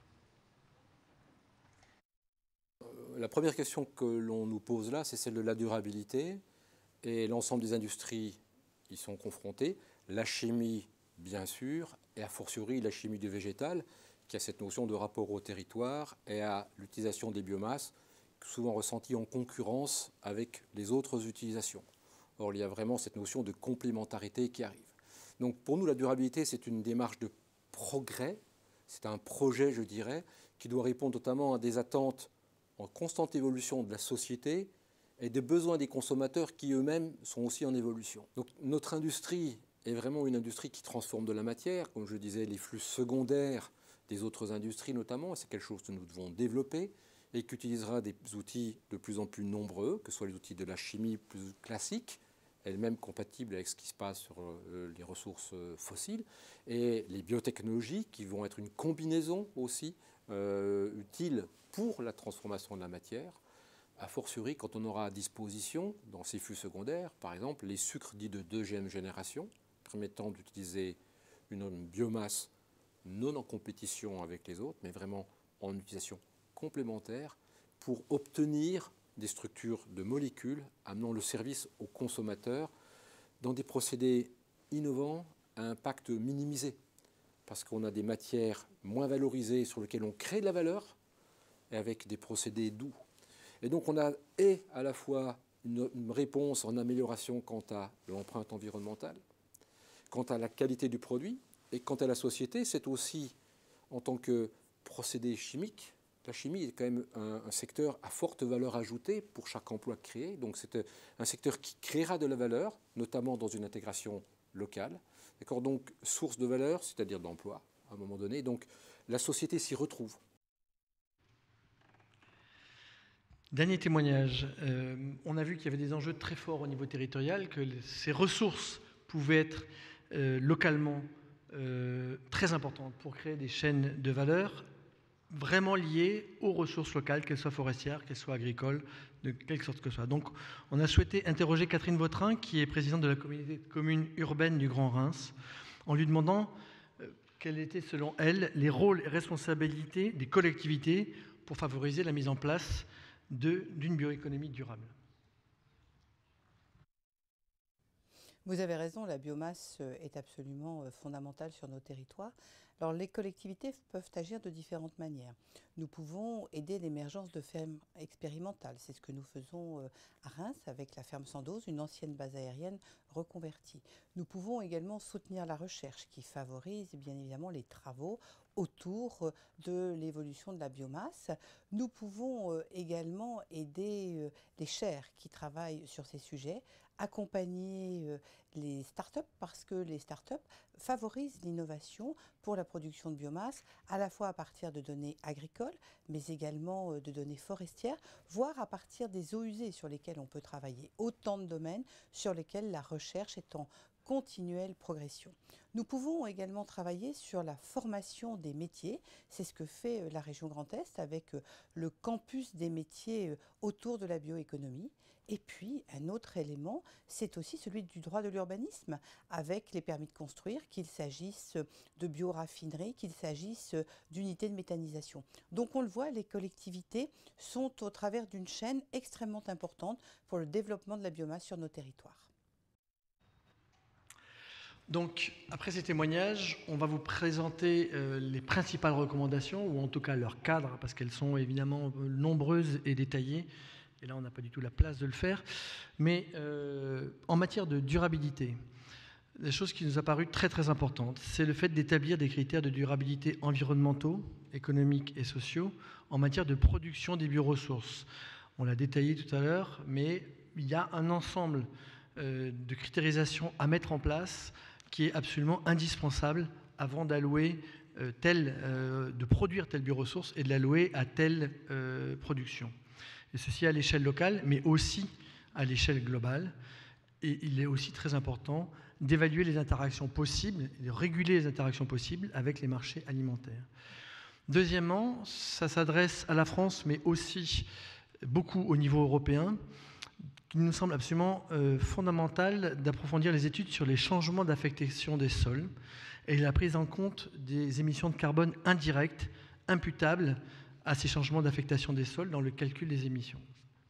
La première question que l'on nous pose là, c'est celle de la durabilité. Et l'ensemble des industries y sont confrontées. La chimie, bien sûr, et a fortiori la chimie du végétal, qui a cette notion de rapport au territoire et à l'utilisation des biomasses, souvent ressentie en concurrence avec les autres utilisations. Or, il y a vraiment cette notion de complémentarité qui arrive. Donc, pour nous, la durabilité, c'est une démarche de progrès. C'est un projet, je dirais, qui doit répondre notamment à des attentes en constante évolution de la société et des besoins des consommateurs qui eux-mêmes sont aussi en évolution. Donc, notre industrie est vraiment une industrie qui transforme de la matière, comme je disais, les flux secondaires des autres industries notamment, c'est quelque chose que nous devons développer et qui utilisera des outils de plus en plus nombreux, que ce soit les outils de la chimie plus classique, elle-même compatible avec ce qui se passe sur les ressources fossiles, et les biotechnologies qui vont être une combinaison aussi utile pour la transformation de la matière, a fortiori quand on aura à disposition, dans ces flux secondaires, par exemple, les sucres dits de deuxième génération, permettant d'utiliser une biomasse non en compétition avec les autres, mais vraiment en utilisation complémentaire pour obtenir des structures de molécules amenant le service au consommateur dans des procédés innovants à impact minimisé. Parce qu'on a des matières moins valorisées sur lesquelles on crée de la valeur et avec des procédés doux. Et donc on a à la fois une réponse en amélioration quant à l'empreinte environnementale, quant à la qualité du produit, et quant à la société, c'est aussi en tant que procédé chimique. La chimie est quand même un secteur à forte valeur ajoutée pour chaque emploi créé. Donc c'est un secteur qui créera de la valeur, notamment dans une intégration locale. D'accord ? Donc source de valeur, c'est-à-dire d'emploi à un moment donné. Donc la société s'y retrouve. Dernier témoignage. On a vu qu'il y avait des enjeux très forts au niveau territorial, que ces ressources pouvaient être localement très importantes pour créer des chaînes de valeur. vraiment liées aux ressources locales, qu'elles soient forestières, qu'elles soient agricoles, de quelque sorte que ce soit. Donc, on a souhaité interroger Catherine Vautrin, qui est présidente de la communauté de communes urbaines du Grand Reims, en lui demandant quels étaient, selon elle, les rôles et responsabilités des collectivités pour favoriser la mise en place d'une bioéconomie durable. Vous avez raison, la biomasse est absolument fondamentale sur nos territoires. Alors, les collectivités peuvent agir de différentes manières. Nous pouvons aider l'émergence de fermes expérimentales. C'est ce que nous faisons à Reims avec la ferme Sandoz, une ancienne base aérienne reconvertie. Nous pouvons également soutenir la recherche qui favorise bien évidemment les travaux autour de l'évolution de la biomasse. Nous pouvons également aider les chaires qui travaillent sur ces sujets, accompagner les startups parce que les startups favorisent l'innovation pour la production de biomasse, à la fois à partir de données agricoles, mais également de données forestières, voire à partir des eaux usées sur lesquelles on peut travailler. Autant de domaines sur lesquels la recherche est en continuelle progression. Nous pouvons également travailler sur la formation des métiers. C'est ce que fait la région Grand Est avec le campus des métiers autour de la bioéconomie. Et puis, un autre élément, c'est aussi celui du droit de l'urbanisme, avec les permis de construire, qu'il s'agisse de bioraffinerie, qu'il s'agisse d'unités de méthanisation. Donc, on le voit, les collectivités sont au travers d'une chaîne extrêmement importante pour le développement de la biomasse sur nos territoires. Donc, après ces témoignages, on va vous présenter les principales recommandations, ou en tout cas leur cadre, parce qu'elles sont évidemment nombreuses et détaillées. Et là, on n'a pas du tout la place de le faire. Mais en matière de durabilité, la chose qui nous a paru très très importante, c'est le fait d'établir des critères de durabilité environnementaux, économiques et sociaux en matière de production des bioressources. On l'a détaillé tout à l'heure, mais il y a un ensemble de critérisation à mettre en place qui est absolument indispensable avant d'allouer de produire telle bioressource et de l'allouer à telle production. Et ceci à l'échelle locale, mais aussi à l'échelle globale. Et il est aussi très important d'évaluer les interactions possibles, de réguler les interactions possibles avec les marchés alimentaires. Deuxièmement, ça s'adresse à la France, mais aussi beaucoup au niveau européen. Il nous semble absolument fondamental d'approfondir les études sur les changements d'affectation des sols et la prise en compte des émissions de carbone indirectes, imputables à ces changements d'affectation des sols dans le calcul des émissions.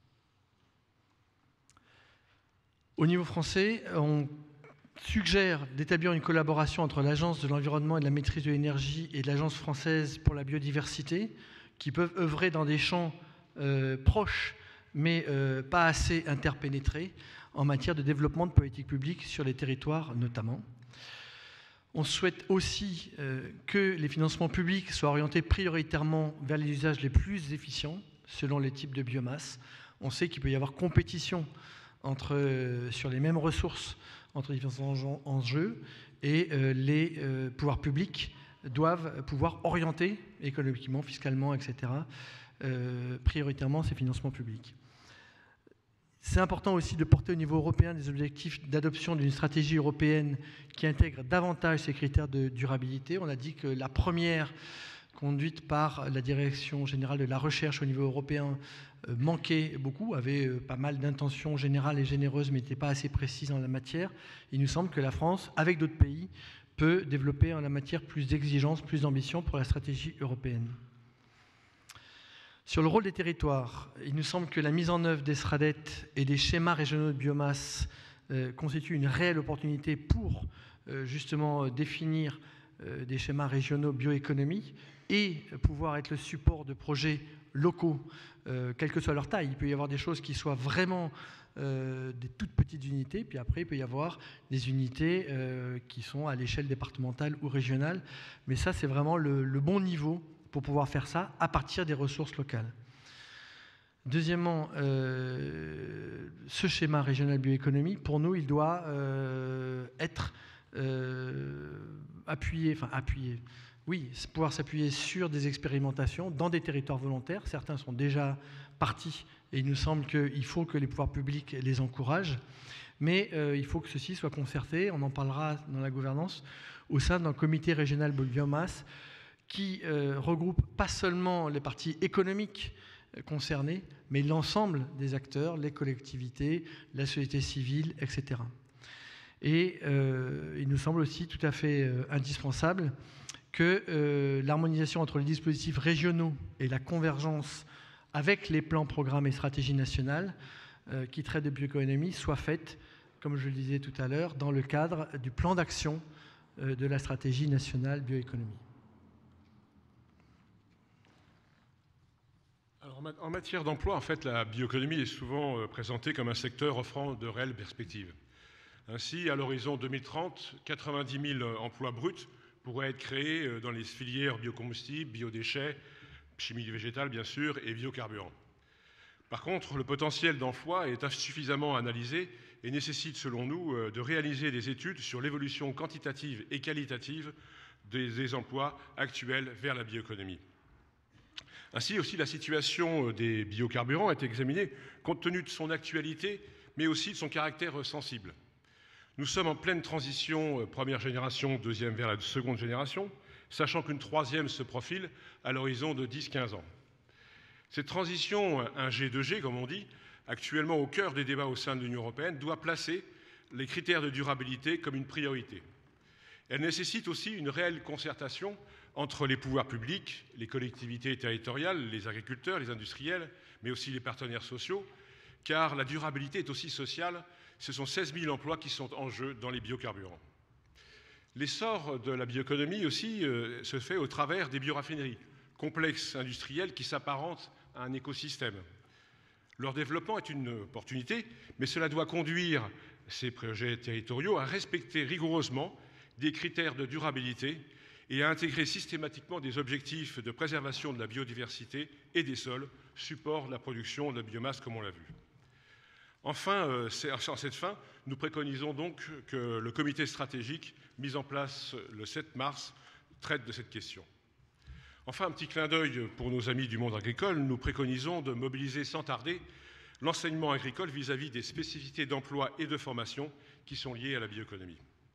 Au niveau français, on suggère d'établir une collaboration entre l'Agence de l'environnement et de la maîtrise de l'énergie et l'Agence française pour la biodiversité, qui peuvent œuvrer dans des champs proches, mais pas assez interpénétrés, en matière de développement de politiques publiques sur les territoires notamment. On souhaite aussi que les financements publics soient orientés prioritairement vers les usages les plus efficients selon les types de biomasse. On sait qu'il peut y avoir compétition sur les mêmes ressources entre différents enjeux et les pouvoirs publics doivent pouvoir orienter économiquement, fiscalement, etc., prioritairement ces financements publics. C'est important aussi de porter au niveau européen des objectifs d'adoption d'une stratégie européenne qui intègre davantage ces critères de durabilité. On a dit que la première, conduite par la Direction générale de la recherche au niveau européen, manquait beaucoup, avait pas mal d'intentions générales et généreuses, mais n'était pas assez précise en la matière. Il nous semble que la France, avec d'autres pays, peut développer en la matière plus d'exigence, plus d'ambition pour la stratégie européenne. Sur le rôle des territoires, il nous semble que la mise en œuvre des SRADET et des schémas régionaux de biomasse constitue une réelle opportunité pour justement définir des schémas régionaux bioéconomie et pouvoir être le support de projets locaux, quelle que soit leur taille. Il peut y avoir des choses qui soient vraiment des toutes petites unités, puis après il peut y avoir des unités qui sont à l'échelle départementale ou régionale, mais ça c'est vraiment le bon niveau pour pouvoir faire ça à partir des ressources locales. Deuxièmement, ce schéma régional bioéconomie, pour nous, il doit être appuyé, oui, pouvoir s'appuyer sur des expérimentations dans des territoires volontaires. Certains sont déjà partis et il nous semble qu'il faut que les pouvoirs publics les encouragent, mais il faut que ceci soit concerté, on en parlera dans la gouvernance, au sein d'un comité régional biomasse qui regroupe pas seulement les parties économiques concernées, mais l'ensemble des acteurs, les collectivités, la société civile, etc. Et il nous semble aussi tout à fait indispensable que l'harmonisation entre les dispositifs régionaux et la convergence avec les plans, programmes et stratégies nationales qui traitent de bioéconomie soit faite, comme je le disais tout à l'heure, dans le cadre du plan d'action de la stratégie nationale bioéconomie. Alors, en matière d'emploi, en fait, la bioéconomie est souvent présentée comme un secteur offrant de réelles perspectives. Ainsi, à l'horizon 2030, 90 000 emplois bruts pourraient être créés dans les filières biocombustibles, biodéchets, chimie végétale bien sûr, et biocarburants. Par contre, le potentiel d'emploi est insuffisamment analysé et nécessite, selon nous, de réaliser des études sur l'évolution quantitative et qualitative des emplois actuels vers la bioéconomie. Ainsi aussi, la situation des biocarburants est examinée compte tenu de son actualité, mais aussi de son caractère sensible. Nous sommes en pleine transition première génération, deuxième vers la seconde génération, sachant qu'une troisième se profile à l'horizon de 10-15 ans. Cette transition 1G, 2G, comme on dit, actuellement au cœur des débats au sein de l'Union européenne, doit placer les critères de durabilité comme une priorité. Elle nécessite aussi une réelle concertation entre les pouvoirs publics, les collectivités territoriales, les agriculteurs, les industriels, mais aussi les partenaires sociaux, car la durabilité est aussi sociale. Ce sont 16 000 emplois qui sont en jeu dans les biocarburants. L'essor de la bioéconomie aussi se fait au travers des bioraffineries, complexes industriels qui s'apparentent à un écosystème. Leur développement est une opportunité, mais cela doit conduire ces projets territoriaux à respecter rigoureusement des critères de durabilité et à intégrer systématiquement des objectifs de préservation de la biodiversité et des sols, support de la production de la biomasse comme on l'a vu. Enfin, en cette fin, nous préconisons donc que le comité stratégique mis en place le 7 mars traite de cette question. Enfin, un petit clin d'œil pour nos amis du monde agricole, nous préconisons de mobiliser sans tarder l'enseignement agricole vis-à-vis des spécificités d'emploi et de formation qui sont liées à la bioéconomie.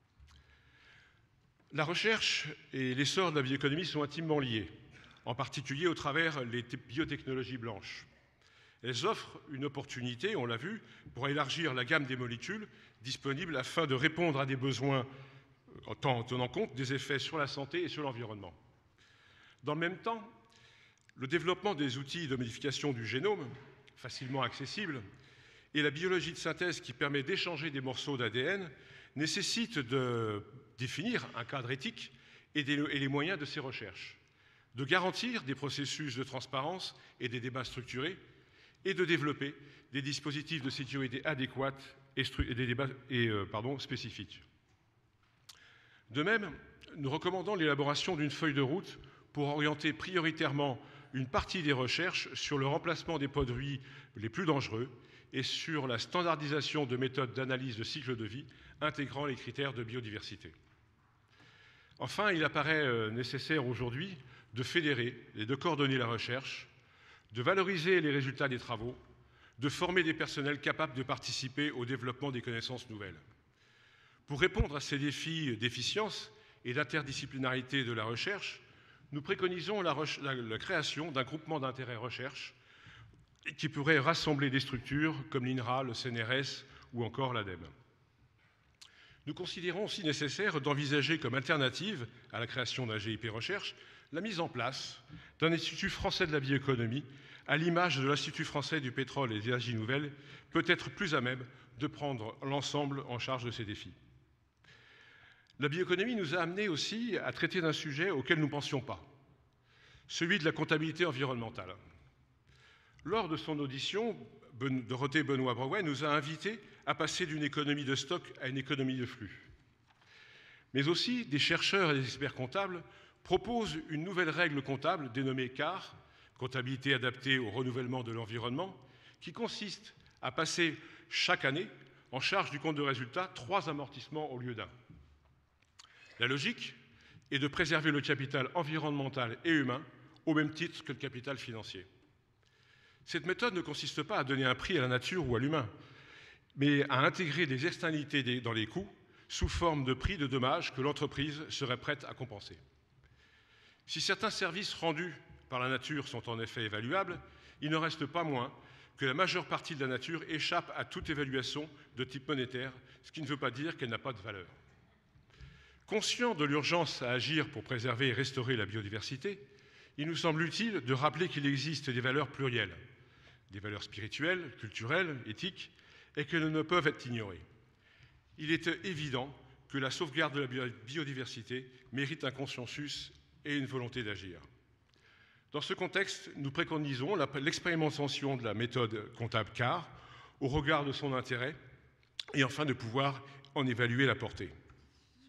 La recherche et l'essor de la bioéconomie sont intimement liés, en particulier au travers des biotechnologies blanches. Elles offrent une opportunité, on l'a vu, pour élargir la gamme des molécules disponibles afin de répondre à des besoins en tenant compte des effets sur la santé et sur l'environnement. Dans le même temps, le développement des outils de modification du génome, facilement accessibles, et la biologie de synthèse qui permet d'échanger des morceaux d'ADN nécessite de définir un cadre éthique et les moyens de ces recherches, de garantir des processus de transparence et des débats structurés, et de développer des dispositifs de sécurité adéquats et spécifiques. De même, nous recommandons l'élaboration d'une feuille de route pour orienter prioritairement une partie des recherches sur le remplacement des produits les plus dangereux et sur la standardisation de méthodes d'analyse de cycle de vie intégrant les critères de biodiversité. Enfin, il apparaît nécessaire aujourd'hui de fédérer et de coordonner la recherche, de valoriser les résultats des travaux, de former des personnels capables de participer au développement des connaissances nouvelles. Pour répondre à ces défis d'efficience et d'interdisciplinarité de la recherche, nous préconisons la création d'un groupement d'intérêt recherche qui pourrait rassembler des structures comme l'INRA, le CNRS ou encore l'ADEME. Nous considérons aussi nécessaire d'envisager comme alternative à la création d'un GIP Recherche la mise en place d'un Institut français de la bioéconomie, à l'image de l'Institut français du pétrole et des énergies nouvelles, peut être plus à même de prendre l'ensemble en charge de ces défis. La bioéconomie nous a amenés aussi à traiter d'un sujet auquel nous ne pensions pas, celui de la comptabilité environnementale. Lors de son audition, Dorothée Benoît-Brouet nous a invités à passer d'une économie de stock à une économie de flux. Mais aussi, des chercheurs et des experts comptables proposent une nouvelle règle comptable dénommée CAR, comptabilité adaptée au renouvellement de l'environnement, qui consiste à passer chaque année en charge du compte de résultat 3 amortissements au lieu d'un. La logique est de préserver le capital environnemental et humain au même titre que le capital financier. Cette méthode ne consiste pas à donner un prix à la nature ou à l'humain, mais à intégrer des externalités dans les coûts sous forme de prix de dommages que l'entreprise serait prête à compenser. Si certains services rendus par la nature sont en effet évaluables, il n'en reste pas moins que la majeure partie de la nature échappe à toute évaluation de type monétaire, ce qui ne veut pas dire qu'elle n'a pas de valeur. Conscient de l'urgence à agir pour préserver et restaurer la biodiversité, il nous semble utile de rappeler qu'il existe des valeurs plurielles, des valeurs spirituelles, culturelles, éthiques, et qu'elles ne peuvent être ignorées. Il est évident que la sauvegarde de la biodiversité mérite un consensus et une volonté d'agir. Dans ce contexte, nous préconisons l'expérimentation de la méthode comptable CAR au regard de son intérêt et enfin de pouvoir en évaluer la portée. Jean-David ?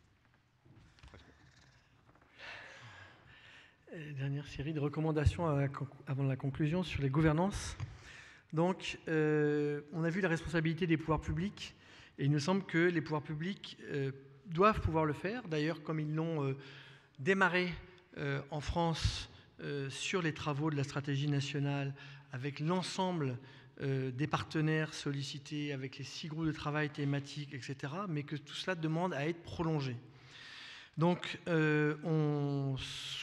Dernière série de recommandations avant la conclusion sur les gouvernances. Donc, on a vu la responsabilité des pouvoirs publics et il nous semble que les pouvoirs publics doivent pouvoir le faire. D'ailleurs, comme ils l'ont démarré en France sur les travaux de la stratégie nationale avec l'ensemble des partenaires sollicités, avec les 6 groupes de travail thématiques, etc., mais que tout cela demande à être prolongé. Donc, on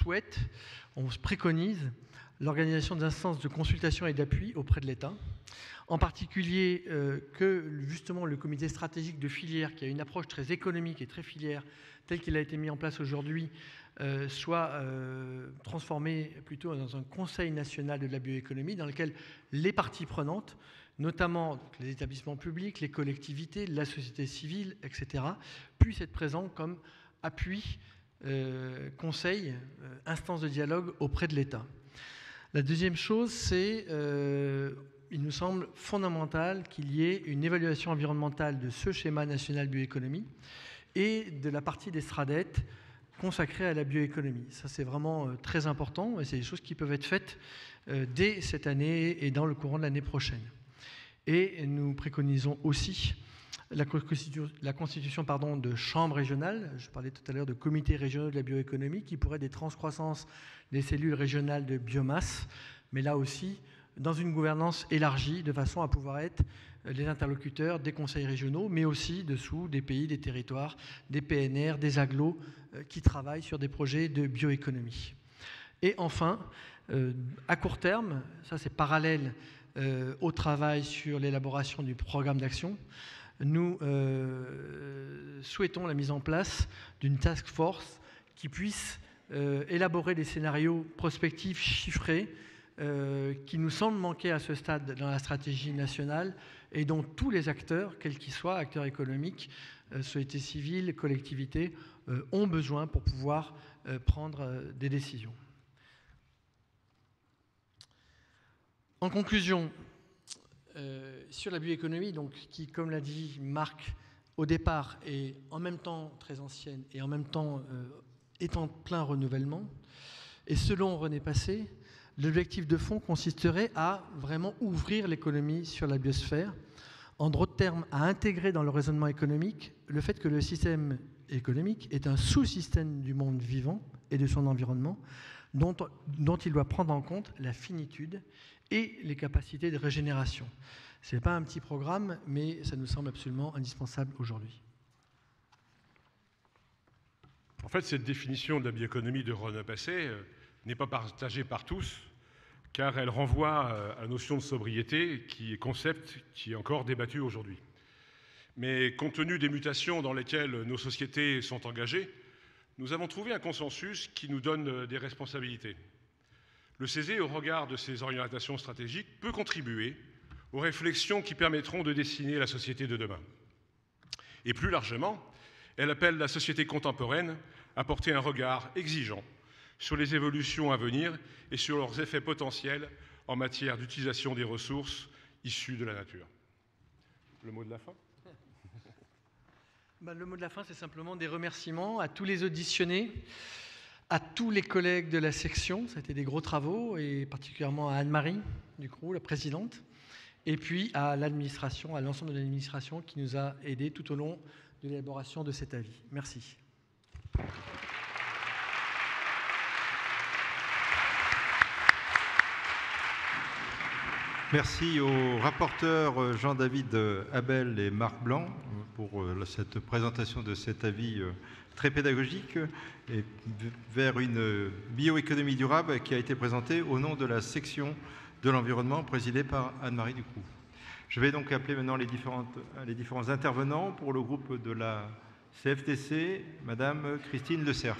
se préconise l'organisation d'instances de consultation et d'appui auprès de l'État, en particulier que justement le comité stratégique de filière, qui a une approche très économique et très filière, tel qu'il a été mis en place aujourd'hui, soit transformé plutôt dans un conseil national de la bioéconomie dans lequel les parties prenantes, notamment les établissements publics, les collectivités, la société civile, etc., puissent être présents comme appui, conseil, instance de dialogue auprès de l'État. La deuxième chose, c'est, il nous semble fondamental qu'il y ait une évaluation environnementale de ce schéma national bioéconomie et de la partie des SRADET consacrée à la bioéconomie. Ça, c'est vraiment très important et c'est des choses qui peuvent être faites dès cette année et dans le courant de l'année prochaine. Et nous préconisons aussi la constitution de chambres régionales. Je parlais tout à l'heure de comités régionaux de la bioéconomie qui pourraient être des transcroissances des cellules régionales de biomasse, mais là aussi dans une gouvernance élargie de façon à pouvoir être les interlocuteurs des conseils régionaux, mais aussi dessous des pays, des territoires, des PNR, des agglos qui travaillent sur des projets de bioéconomie. Et enfin, à court terme, ça c'est parallèle au travail sur l'élaboration du programme d'action, nous souhaitons la mise en place d'une task force qui puisse élaborer des scénarios prospectifs chiffrés qui nous semblent manquer à ce stade dans la stratégie nationale et dont tous les acteurs, quels qu'ils soient, acteurs économiques, société civile, collectivités, ont besoin pour pouvoir prendre des décisions. En conclusion, sur la bioéconomie, donc, qui, comme l'a dit Marc, au départ est en même temps très ancienne et en même temps est en plein renouvellement, et selon René Passé, l'objectif de fond consisterait à vraiment ouvrir l'économie sur la biosphère, en d'autres termes, à intégrer dans le raisonnement économique le fait que le système économique est un sous-système du monde vivant et de son environnement, dont il doit prendre en compte la finitude et les capacités de régénération. Ce n'est pas un petit programme, mais ça nous semble absolument indispensable aujourd'hui. En fait, cette définition de la bioéconomie de René Passé n'est pas partagée par tous, car elle renvoie à la notion de sobriété, qui est concept qui est encore débattu aujourd'hui. Mais compte tenu des mutations dans lesquelles nos sociétés sont engagées, nous avons trouvé un consensus qui nous donne des responsabilités. Le CESE, au regard de ses orientations stratégiques, peut contribuer aux réflexions qui permettront de dessiner la société de demain. Et plus largement, elle appelle la société contemporaine à porter un regard exigeant sur les évolutions à venir et sur leurs effets potentiels en matière d'utilisation des ressources issues de la nature. Le mot de la fin ? Le mot de la fin, c'est simplement des remerciements à tous les auditionnés, à tous les collègues de la section, ça a été des gros travaux, et particulièrement à Anne-Marie Ducroux, la présidente, et puis à l'administration, à l'ensemble de l'administration qui nous a aidés tout au long de l'élaboration de cet avis. Merci. Merci aux rapporteurs Jean-David Abel et Marc Blanc pour cette présentation de cet avis très pédagogique et vers une bioéconomie durable qui a été présentée au nom de la section de l'environnement présidée par Anne-Marie Ducroux. Je vais donc appeler maintenant les différents intervenants pour le groupe de la CFTC, Madame Christine Le Cerf.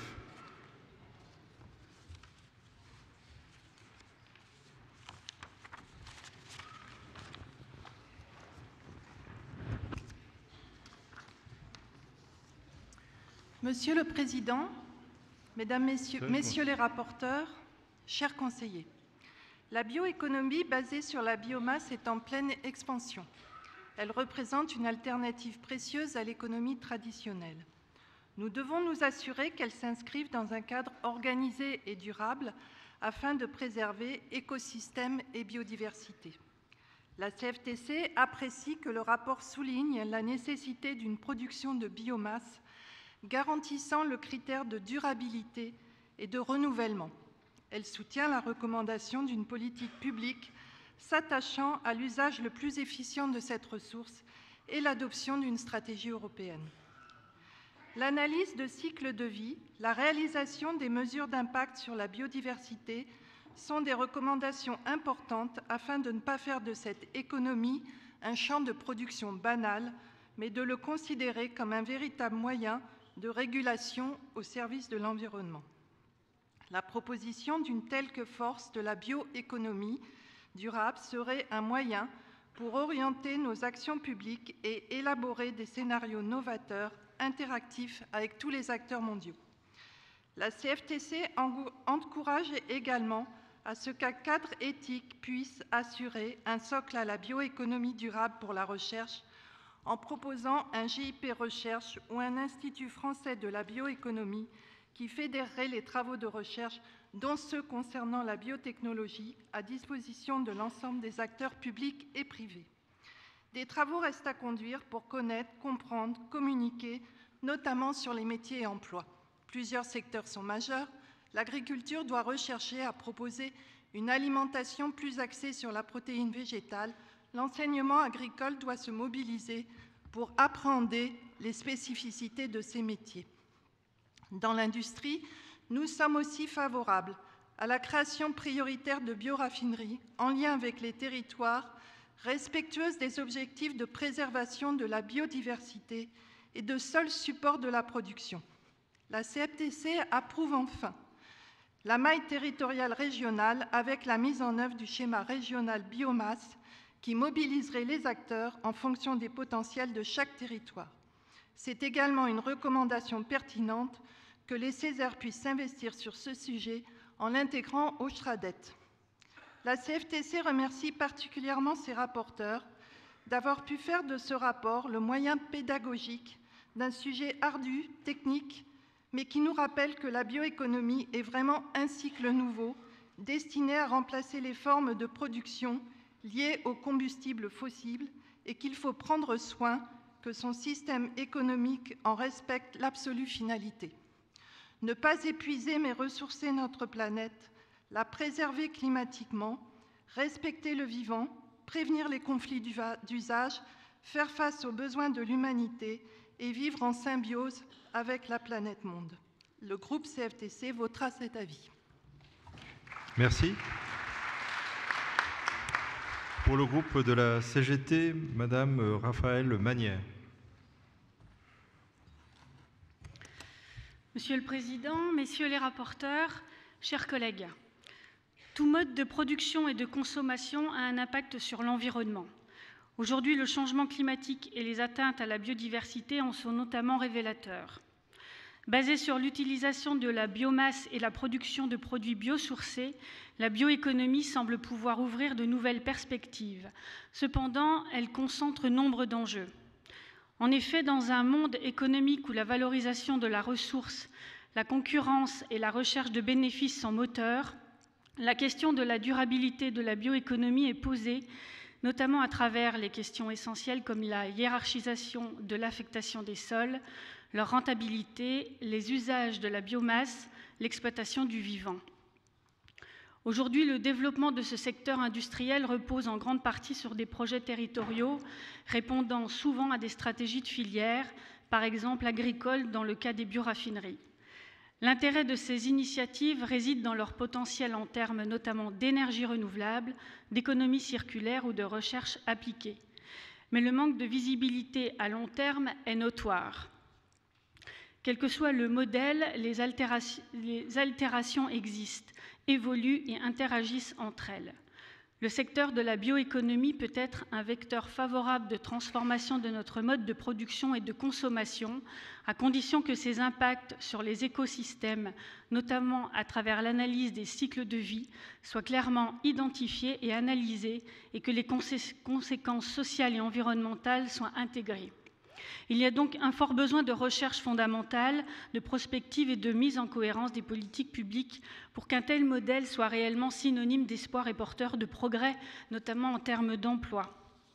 Monsieur le Président, Mesdames, Messieurs les rapporteurs, chers conseillers, la bioéconomie basée sur la biomasse est en pleine expansion. Elle représente une alternative précieuse à l'économie traditionnelle. Nous devons nous assurer qu'elle s'inscrive dans un cadre organisé et durable afin de préserver écosystèmes et biodiversité. La CFTC apprécie que le rapport souligne la nécessité d'une production de biomasse garantissant le critère de durabilité et de renouvellement. Elle soutient la recommandation d'une politique publique s'attachant à l'usage le plus efficient de cette ressource et l'adoption d'une stratégie européenne. L'analyse de cycle de vie, la réalisation des mesures d'impact sur la biodiversité sont des recommandations importantes afin de ne pas faire de cette économie un champ de production banal, mais de le considérer comme un véritable moyen de régulation au service de l'environnement. La proposition d'une telle que force de la bioéconomie durable serait un moyen pour orienter nos actions publiques et élaborer des scénarios novateurs, interactifs avec tous les acteurs mondiaux. La CFTC encourage également à ce qu'un cadre éthique puisse assurer un socle à la bioéconomie durable pour la recherche en proposant un GIP Recherche ou un Institut français de la bioéconomie qui fédérerait les travaux de recherche, dont ceux concernant la biotechnologie, à disposition de l'ensemble des acteurs publics et privés. Des travaux restent à conduire pour connaître, comprendre, communiquer, notamment sur les métiers et emplois. Plusieurs secteurs sont majeurs. L'agriculture doit rechercher à proposer une alimentation plus axée sur la protéine végétale. L'enseignement agricole doit se mobiliser pour appréhender les spécificités de ces métiers. Dans l'industrie, nous sommes aussi favorables à la création prioritaire de bioraffineries en lien avec les territoires, respectueuses des objectifs de préservation de la biodiversité et de seul support de la production. La CFTC approuve enfin la maille territoriale régionale avec la mise en œuvre du schéma régional biomasse qui mobiliserait les acteurs en fonction des potentiels de chaque territoire. C'est également une recommandation pertinente que les Césaires puissent s'investir sur ce sujet en l'intégrant au Schradet. La CFTC remercie particulièrement ses rapporteurs d'avoir pu faire de ce rapport le moyen pédagogique d'un sujet ardu, technique, mais qui nous rappelle que la bioéconomie est vraiment un cycle nouveau destiné à remplacer les formes de production liées aux combustibles fossiles et qu'il faut prendre soin que son système économique en respecte l'absolue finalité. Ne pas épuiser mais ressourcer notre planète, la préserver climatiquement, respecter le vivant, prévenir les conflits d'usage, faire face aux besoins de l'humanité et vivre en symbiose avec la planète monde. Le groupe CFTC votera cet avis. Merci. Pour le groupe de la CGT, Madame Raphaëlle Magnier. Monsieur le Président, Messieurs les rapporteurs, chers collègues, tout mode de production et de consommation a un impact sur l'environnement. Aujourd'hui, le changement climatique et les atteintes à la biodiversité en sont notamment révélateurs. Basée sur l'utilisation de la biomasse et la production de produits biosourcés, la bioéconomie semble pouvoir ouvrir de nouvelles perspectives. Cependant, elle concentre nombre d'enjeux. En effet, dans un monde économique où la valorisation de la ressource, la concurrence et la recherche de bénéfices sont moteurs, la question de la durabilité de la bioéconomie est posée, notamment à travers les questions essentielles comme la hiérarchisation de l'affectation des sols, leur rentabilité, les usages de la biomasse, l'exploitation du vivant. Aujourd'hui, le développement de ce secteur industriel repose en grande partie sur des projets territoriaux répondant souvent à des stratégies de filière, par exemple agricoles dans le cas des bioraffineries. L'intérêt de ces initiatives réside dans leur potentiel en termes notamment d'énergie renouvelable, d'économie circulaire ou de recherche appliquée. Mais le manque de visibilité à long terme est notoire. Quel que soit le modèle, les altérations existent, évoluent et interagissent entre elles. Le secteur de la bioéconomie peut être un vecteur favorable de transformation de notre mode de production et de consommation, à condition que ses impacts sur les écosystèmes, notamment à travers l'analyse des cycles de vie, soient clairement identifiés et analysés et que les conséquences sociales et environnementales soient intégrées. Il y a donc un fort besoin de recherche fondamentale, de prospective et de mise en cohérence des politiques publiques pour qu'un tel modèle soit réellement synonyme d'espoir et porteur de progrès, notamment en termes d'emploi.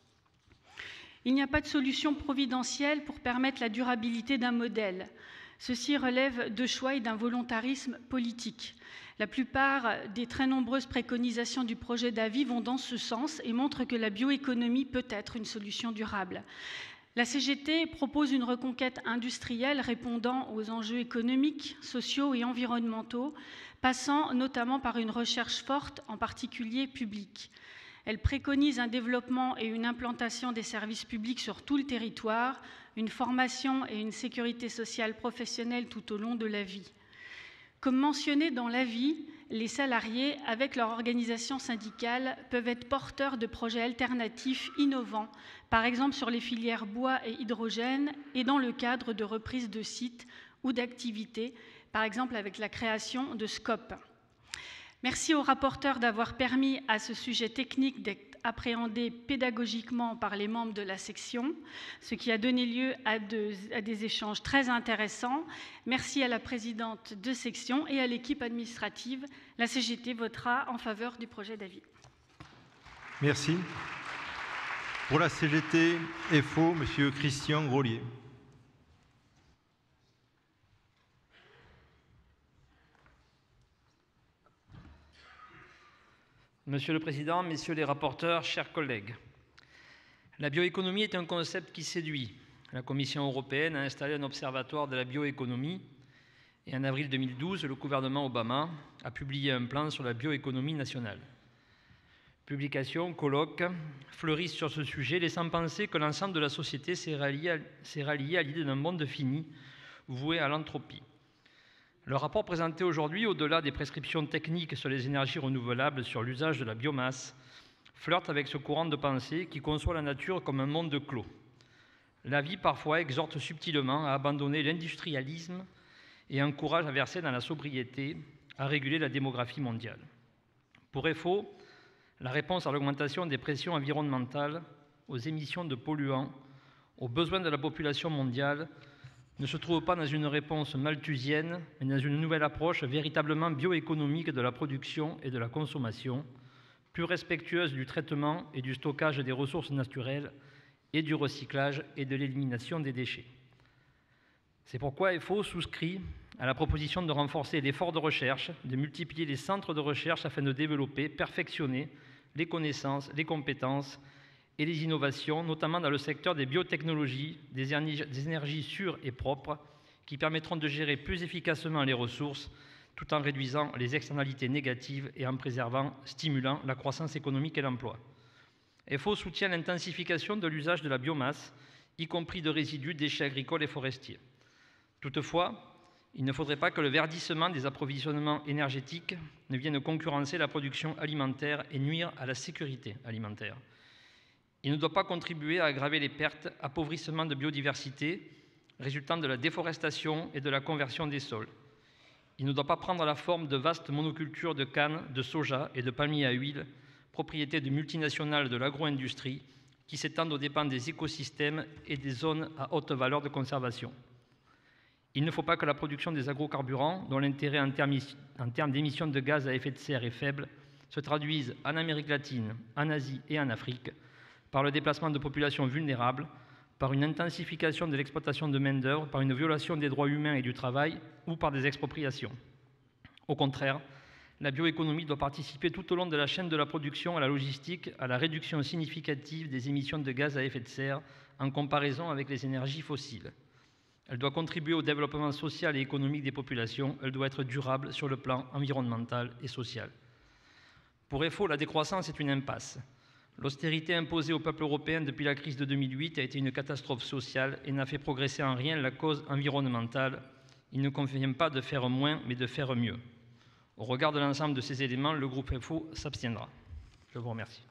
Il n'y a pas de solution providentielle pour permettre la durabilité d'un modèle. Ceci relève de choix et d'un volontarisme politique. La plupart des très nombreuses préconisations du projet d'avis vont dans ce sens et montrent que la bioéconomie peut être une solution durable. La CGT propose une reconquête industrielle répondant aux enjeux économiques, sociaux et environnementaux, passant notamment par une recherche forte, en particulier publique. Elle préconise un développement et une implantation des services publics sur tout le territoire, une formation et une sécurité sociale professionnelle tout au long de la vie. Comme mentionné dans l'avis, les salariés, avec leur organisation syndicale, peuvent être porteurs de projets alternatifs innovants, par exemple sur les filières bois et hydrogène, et dans le cadre de reprise de sites ou d'activités, par exemple avec la création de SCOP. Merci aux rapporteurs d'avoir permis à ce sujet technique d'être appréhendé pédagogiquement par les membres de la section, ce qui a donné lieu à des échanges très intéressants. Merci à la présidente de section et à l'équipe administrative. La CGT votera en faveur du projet d'avis. Merci. Pour la CGT FO, M. Christian Grolier. Monsieur le Président, Messieurs les rapporteurs, chers collègues, la bioéconomie est un concept qui séduit. La Commission européenne a installé un observatoire de la bioéconomie et en avril 2012, le gouvernement Obama a publié un plan sur la bioéconomie nationale. Publications, colloques fleurissent sur ce sujet, laissant penser que l'ensemble de la société s'est rallié à l'idée d'un monde fini, voué à l'entropie. Le rapport présenté aujourd'hui, au-delà des prescriptions techniques sur les énergies renouvelables, sur l'usage de la biomasse, flirte avec ce courant de pensée qui conçoit la nature comme un monde clos. La vie, parfois, exhorte subtilement à abandonner l'industrialisme et encourage à verser dans la sobriété, à réguler la démographie mondiale. Pour FO, la réponse à l'augmentation des pressions environnementales, aux émissions de polluants, aux besoins de la population mondiale, ne se trouve pas dans une réponse malthusienne, mais dans une nouvelle approche véritablement bioéconomique de la production et de la consommation, plus respectueuse du traitement et du stockage des ressources naturelles et du recyclage et de l'élimination des déchets. C'est pourquoi FO souscrit à la proposition de renforcer l'effort de recherche, de multiplier les centres de recherche afin de développer, perfectionner les connaissances, les compétences et les innovations, notamment dans le secteur des biotechnologies, des énergies sûres et propres, qui permettront de gérer plus efficacement les ressources, tout en réduisant les externalités négatives et en stimulant la croissance économique et l'emploi. FO soutient l'intensification de l'usage de la biomasse, y compris de résidus, déchets agricoles et forestiers. Toutefois, il ne faudrait pas que le verdissement des approvisionnements énergétiques ne vienne concurrencer la production alimentaire et nuire à la sécurité alimentaire. Il ne doit pas contribuer à aggraver les pertes, appauvrissement de biodiversité résultant de la déforestation et de la conversion des sols. Il ne doit pas prendre la forme de vastes monocultures de canne, de soja et de palmiers à huile, propriété de multinationales de l'agro-industrie, qui s'étendent aux dépens des écosystèmes et des zones à haute valeur de conservation. Il ne faut pas que la production des agrocarburants, dont l'intérêt en termes d'émissions de gaz à effet de serre est faible, se traduise en Amérique latine, en Asie et en Afrique, par le déplacement de populations vulnérables, par une intensification de l'exploitation de main-d'œuvre, par une violation des droits humains et du travail ou par des expropriations. Au contraire, la bioéconomie doit participer tout au long de la chaîne de la production à la logistique à la réduction significative des émissions de gaz à effet de serre en comparaison avec les énergies fossiles. Elle doit contribuer au développement social et économique des populations. Elle doit être durable sur le plan environnemental et social. Pour EFO, la décroissance est une impasse. L'austérité imposée au peuple européen depuis la crise de 2008 a été une catastrophe sociale et n'a fait progresser en rien la cause environnementale. Il ne convient pas de faire moins, mais de faire mieux. Au regard de l'ensemble de ces éléments, le groupe EFO s'abstiendra. Je vous remercie.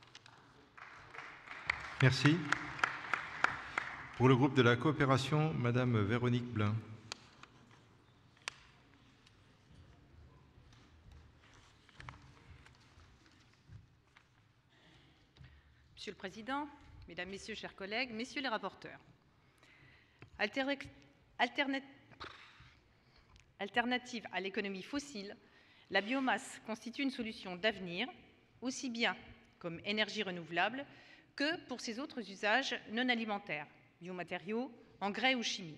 Merci. Pour le groupe de la coopération, Madame Véronique Blin. Monsieur le Président, Mesdames, Messieurs, chers collègues, Messieurs les rapporteurs, alternative à l'économie fossile, la biomasse constitue une solution d'avenir, aussi bien comme énergie renouvelable que pour ses autres usages non alimentaires, biomatériaux, engrais ou chimie.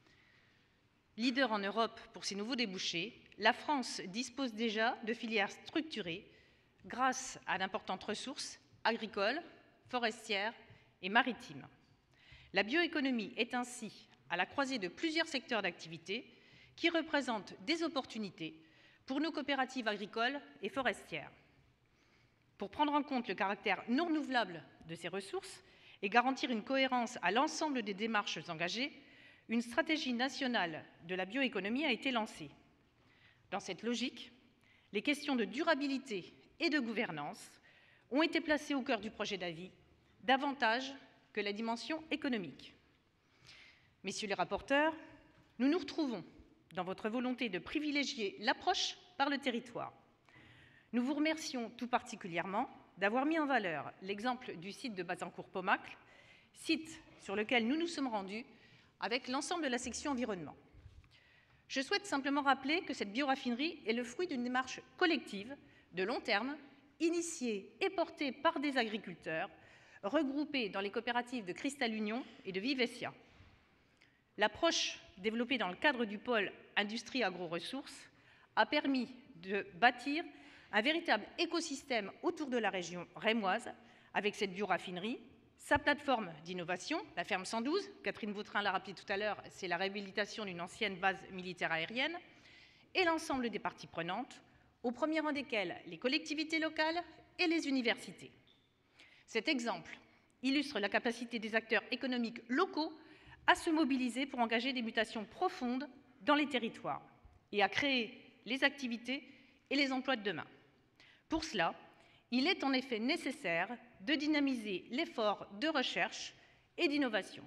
Leader en Europe pour ces nouveaux débouchés, la France dispose déjà de filières structurées grâce à d'importantes ressources agricoles, forestières et maritimes. La bioéconomie est ainsi à la croisée de plusieurs secteurs d'activité qui représentent des opportunités pour nos coopératives agricoles et forestières. Pour prendre en compte le caractère non renouvelable de ces ressources et garantir une cohérence à l'ensemble des démarches engagées, une stratégie nationale de la bioéconomie a été lancée. Dans cette logique, les questions de durabilité et de gouvernance ont été placées au cœur du projet d'avis, davantage que la dimension économique. Messieurs les rapporteurs, nous nous retrouvons dans votre volonté de privilégier l'approche par le territoire. Nous vous remercions tout particulièrement d'avoir mis en valeur l'exemple du site de Bazancourt-Pomacle, site sur lequel nous nous sommes rendus avec l'ensemble de la section environnement. Je souhaite simplement rappeler que cette bioraffinerie est le fruit d'une démarche collective de long terme, initiée et portée par des agriculteurs regroupés dans les coopératives de Cristal Union et de Vivessia. L'approche développée dans le cadre du pôle industrie agro-ressources a permis de bâtir un véritable écosystème autour de la région rémoise avec cette bioraffinerie, sa plateforme d'innovation, la ferme 112, Catherine Vautrin l'a rappelé tout à l'heure, c'est la réhabilitation d'une ancienne base militaire aérienne, et l'ensemble des parties prenantes, au premier rang desquelles les collectivités locales et les universités. Cet exemple illustre la capacité des acteurs économiques locaux à se mobiliser pour engager des mutations profondes dans les territoires et à créer les activités et les emplois de demain. Pour cela, il est en effet nécessaire de dynamiser l'effort de recherche et d'innovation.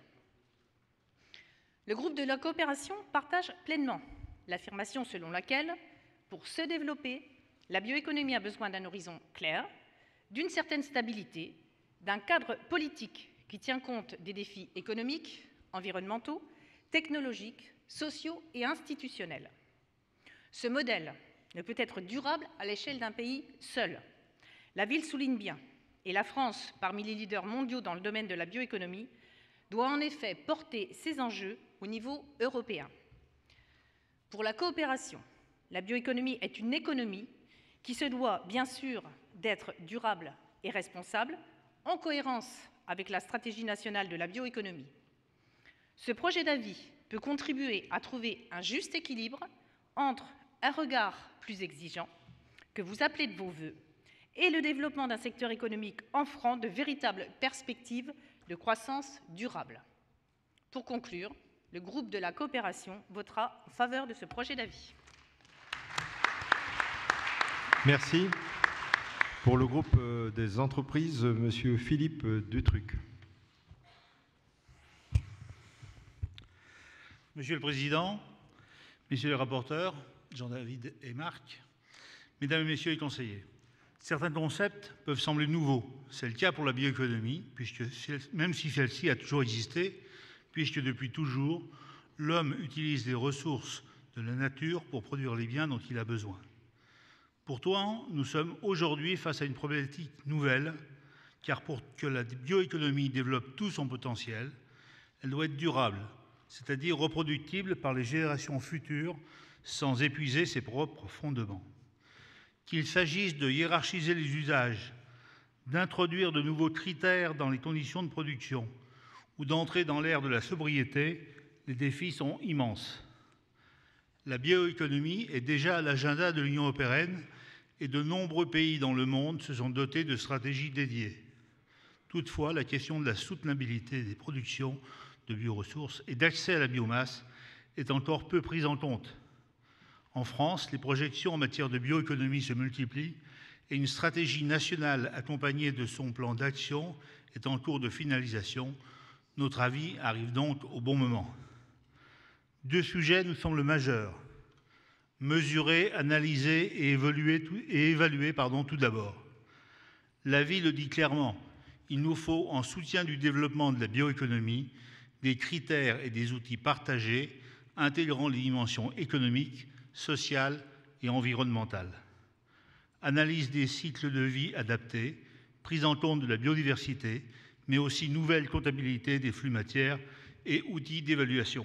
Le groupe de la coopération partage pleinement l'affirmation selon laquelle, pour se développer, la bioéconomie a besoin d'un horizon clair, d'une certaine stabilité, d'un cadre politique qui tient compte des défis économiques, environnementaux, technologiques, sociaux et institutionnels. Ce modèle ne peut être durable à l'échelle d'un pays seul. La ville souligne bien, et la France, parmi les leaders mondiaux dans le domaine de la bioéconomie, doit en effet porter ces enjeux au niveau européen. Pour la coopération, la bioéconomie est une économie qui se doit bien sûr d'être durable et responsable, en cohérence avec la stratégie nationale de la bioéconomie. Ce projet d'avis peut contribuer à trouver un juste équilibre entre un regard plus exigeant, que vous appelez de vos vœux, et le développement d'un secteur économique offrant de véritables perspectives de croissance durable. Pour conclure, le groupe de la coopération votera en faveur de ce projet d'avis. Merci. Pour le groupe des entreprises, Monsieur Philippe Dutruc. Monsieur le Président, Messieurs les rapporteurs, Jean-David et Marc, Mesdames et Messieurs les conseillers, certains concepts peuvent sembler nouveaux. C'est le cas pour la bioéconomie, puisque même si celle-ci a toujours existé, puisque depuis toujours, l'homme utilise les ressources de la nature pour produire les biens dont il a besoin. Pourtant, nous sommes aujourd'hui face à une problématique nouvelle, car pour que la bioéconomie développe tout son potentiel, elle doit être durable, c'est-à-dire reproductible par les générations futures sans épuiser ses propres fondements. Qu'il s'agisse de hiérarchiser les usages, d'introduire de nouveaux critères dans les conditions de production ou d'entrer dans l'ère de la sobriété, les défis sont immenses. La bioéconomie est déjà à l'agenda de l'Union européenne et de nombreux pays dans le monde se sont dotés de stratégies dédiées. Toutefois, la question de la soutenabilité des productions de bioressources et d'accès à la biomasse est encore peu prise en compte. En France, les projections en matière de bioéconomie se multiplient et une stratégie nationale accompagnée de son plan d'action est en cours de finalisation. Notre avis arrive donc au bon moment. Deux sujets nous semblent majeurs. Mesurer, analyser et évaluer tout d'abord. L'avis le dit clairement, il nous faut, en soutien du développement de la bioéconomie, des critères et des outils partagés intégrant les dimensions économiques, sociales et environnementales. Analyse des cycles de vie adaptés, prise en compte de la biodiversité, mais aussi nouvelle comptabilité des flux matières et outils d'évaluation.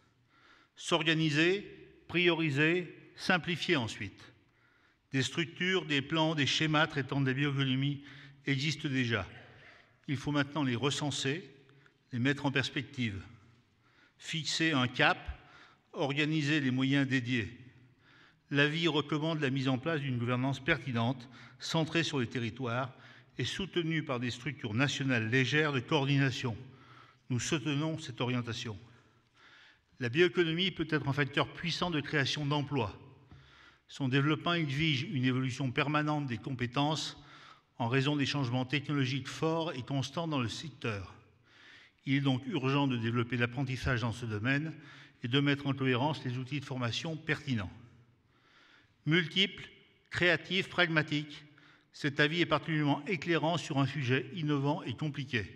S'organiser, prioriser, simplifier ensuite. Des structures, des plans, des schémas traitant de la bioéconomie existent déjà. Il faut maintenant les recenser, les mettre en perspective. Fixer un cap, organiser les moyens dédiés. L'avis recommande la mise en place d'une gouvernance pertinente, centrée sur les territoires et soutenue par des structures nationales légères de coordination. Nous soutenons cette orientation. La bioéconomie peut être un facteur puissant de création d'emplois. Son développement exige une évolution permanente des compétences en raison des changements technologiques forts et constants dans le secteur. Il est donc urgent de développer l'apprentissage dans ce domaine et de mettre en cohérence les outils de formation pertinents. Multiple, créatif, pragmatique, cet avis est particulièrement éclairant sur un sujet innovant et compliqué.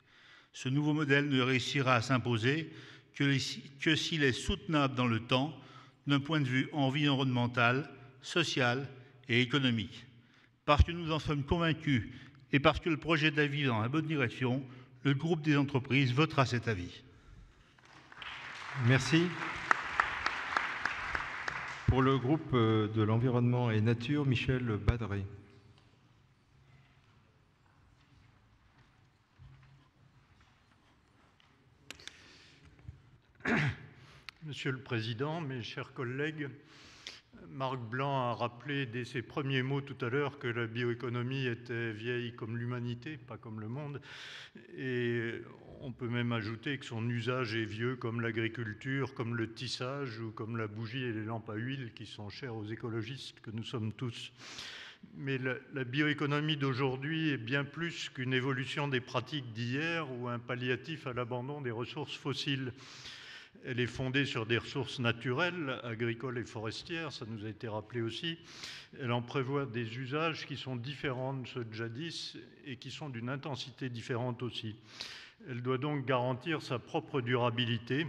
Ce nouveau modèle ne réussira à s'imposer que s'il est soutenable dans le temps d'un point de vue environnemental, social et économique. Parce que nous en sommes convaincus et parce que le projet d'avis va dans la bonne direction, le groupe des entreprises votera cet avis. Merci. Pour le groupe de l'environnement et nature, Michel Badré. Monsieur le Président, mes chers collègues, Marc Blanc a rappelé dès ses premiers mots tout à l'heure que la bioéconomie était vieille comme l'humanité, pas comme le monde. Et on peut même ajouter que son usage est vieux comme l'agriculture, comme le tissage ou comme la bougie et les lampes à huile qui sont chères aux écologistes que nous sommes tous. Mais la bioéconomie d'aujourd'hui est bien plus qu'une évolution des pratiques d'hier ou un palliatif à l'abandon des ressources fossiles. Elle est fondée sur des ressources naturelles, agricoles et forestières, ça nous a été rappelé aussi. Elle en prévoit des usages qui sont différents de ceux de jadis et qui sont d'une intensité différente aussi. Elle doit donc garantir sa propre durabilité,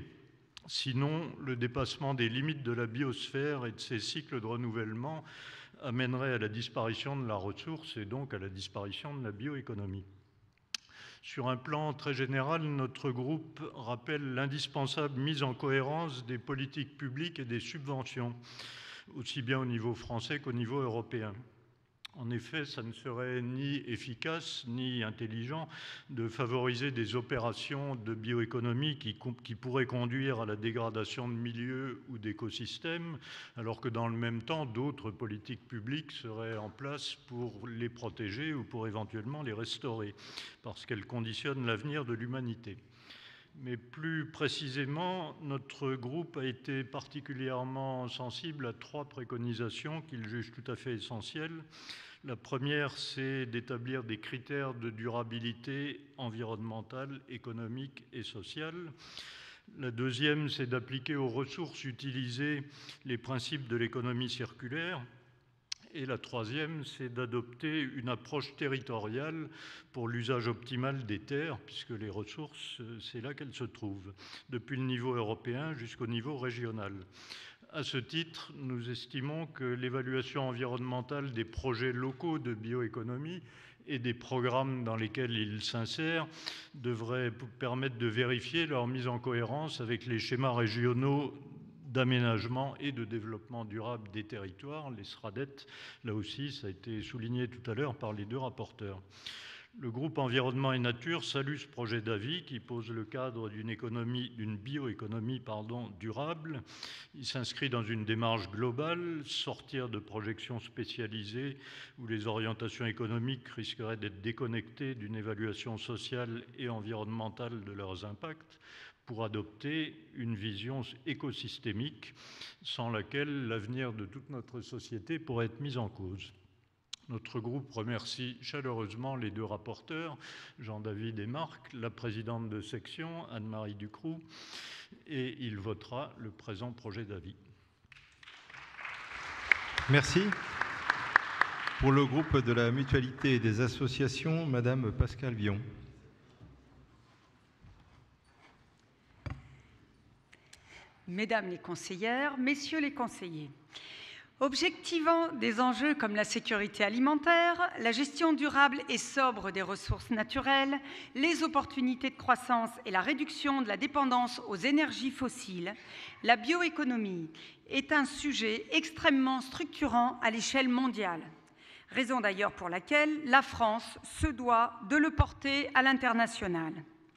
sinon le dépassement des limites de la biosphère et de ses cycles de renouvellement amènerait à la disparition de la ressource et donc à la disparition de la bioéconomie. Sur un plan très général, notre groupe rappelle l'indispensable mise en cohérence des politiques publiques et des subventions, aussi bien au niveau français qu'au niveau européen. En effet, ça ne serait ni efficace ni intelligent de favoriser des opérations de bioéconomie qui pourraient conduire à la dégradation de milieux ou d'écosystèmes, alors que dans le même temps, d'autres politiques publiques seraient en place pour les protéger ou pour éventuellement les restaurer, parce qu'elles conditionnent l'avenir de l'humanité. Mais plus précisément, notre groupe a été particulièrement sensible à 3 préconisations qu'il juge tout à fait essentielles. La première, c'est d'établir des critères de durabilité environnementale, économique et sociale. La deuxième, c'est d'appliquer aux ressources utilisées les principes de l'économie circulaire. Et la troisième, c'est d'adopter une approche territoriale pour l'usage optimal des terres, puisque les ressources, c'est là qu'elles se trouvent, depuis le niveau européen jusqu'au niveau régional. À ce titre, nous estimons que l'évaluation environnementale des projets locaux de bioéconomie et des programmes dans lesquels ils s'insèrent devrait permettre de vérifier leur mise en cohérence avec les schémas régionaux d'aménagement et de développement durable des territoires, les SRADET. Là aussi, ça a été souligné tout à l'heure par les deux rapporteurs. Le groupe Environnement et Nature salue ce projet d'avis qui pose le cadre d'une bioéconomie durable. Il s'inscrit dans une démarche globale, sortir de projections spécialisées où les orientations économiques risqueraient d'être déconnectées d'une évaluation sociale et environnementale de leurs impacts, pour adopter une vision écosystémique sans laquelle l'avenir de toute notre société pourrait être mis en cause. Notre groupe remercie chaleureusement les deux rapporteurs, Jean-David et Marc, la présidente de section, Anne-Marie Ducroux, et il votera le présent projet d'avis. Merci. Pour le groupe de la Mutualité et des associations, Madame Pascale Vion. Mesdames les conseillères, Messieurs les conseillers, objectivant des enjeux comme la sécurité alimentaire, la gestion durable et sobre des ressources naturelles, les opportunités de croissance et la réduction de la dépendance aux énergies fossiles, la bioéconomie est un sujet extrêmement structurant à l'échelle mondiale. Raison d'ailleurs pour laquelle la France se doit de le porter à l'international.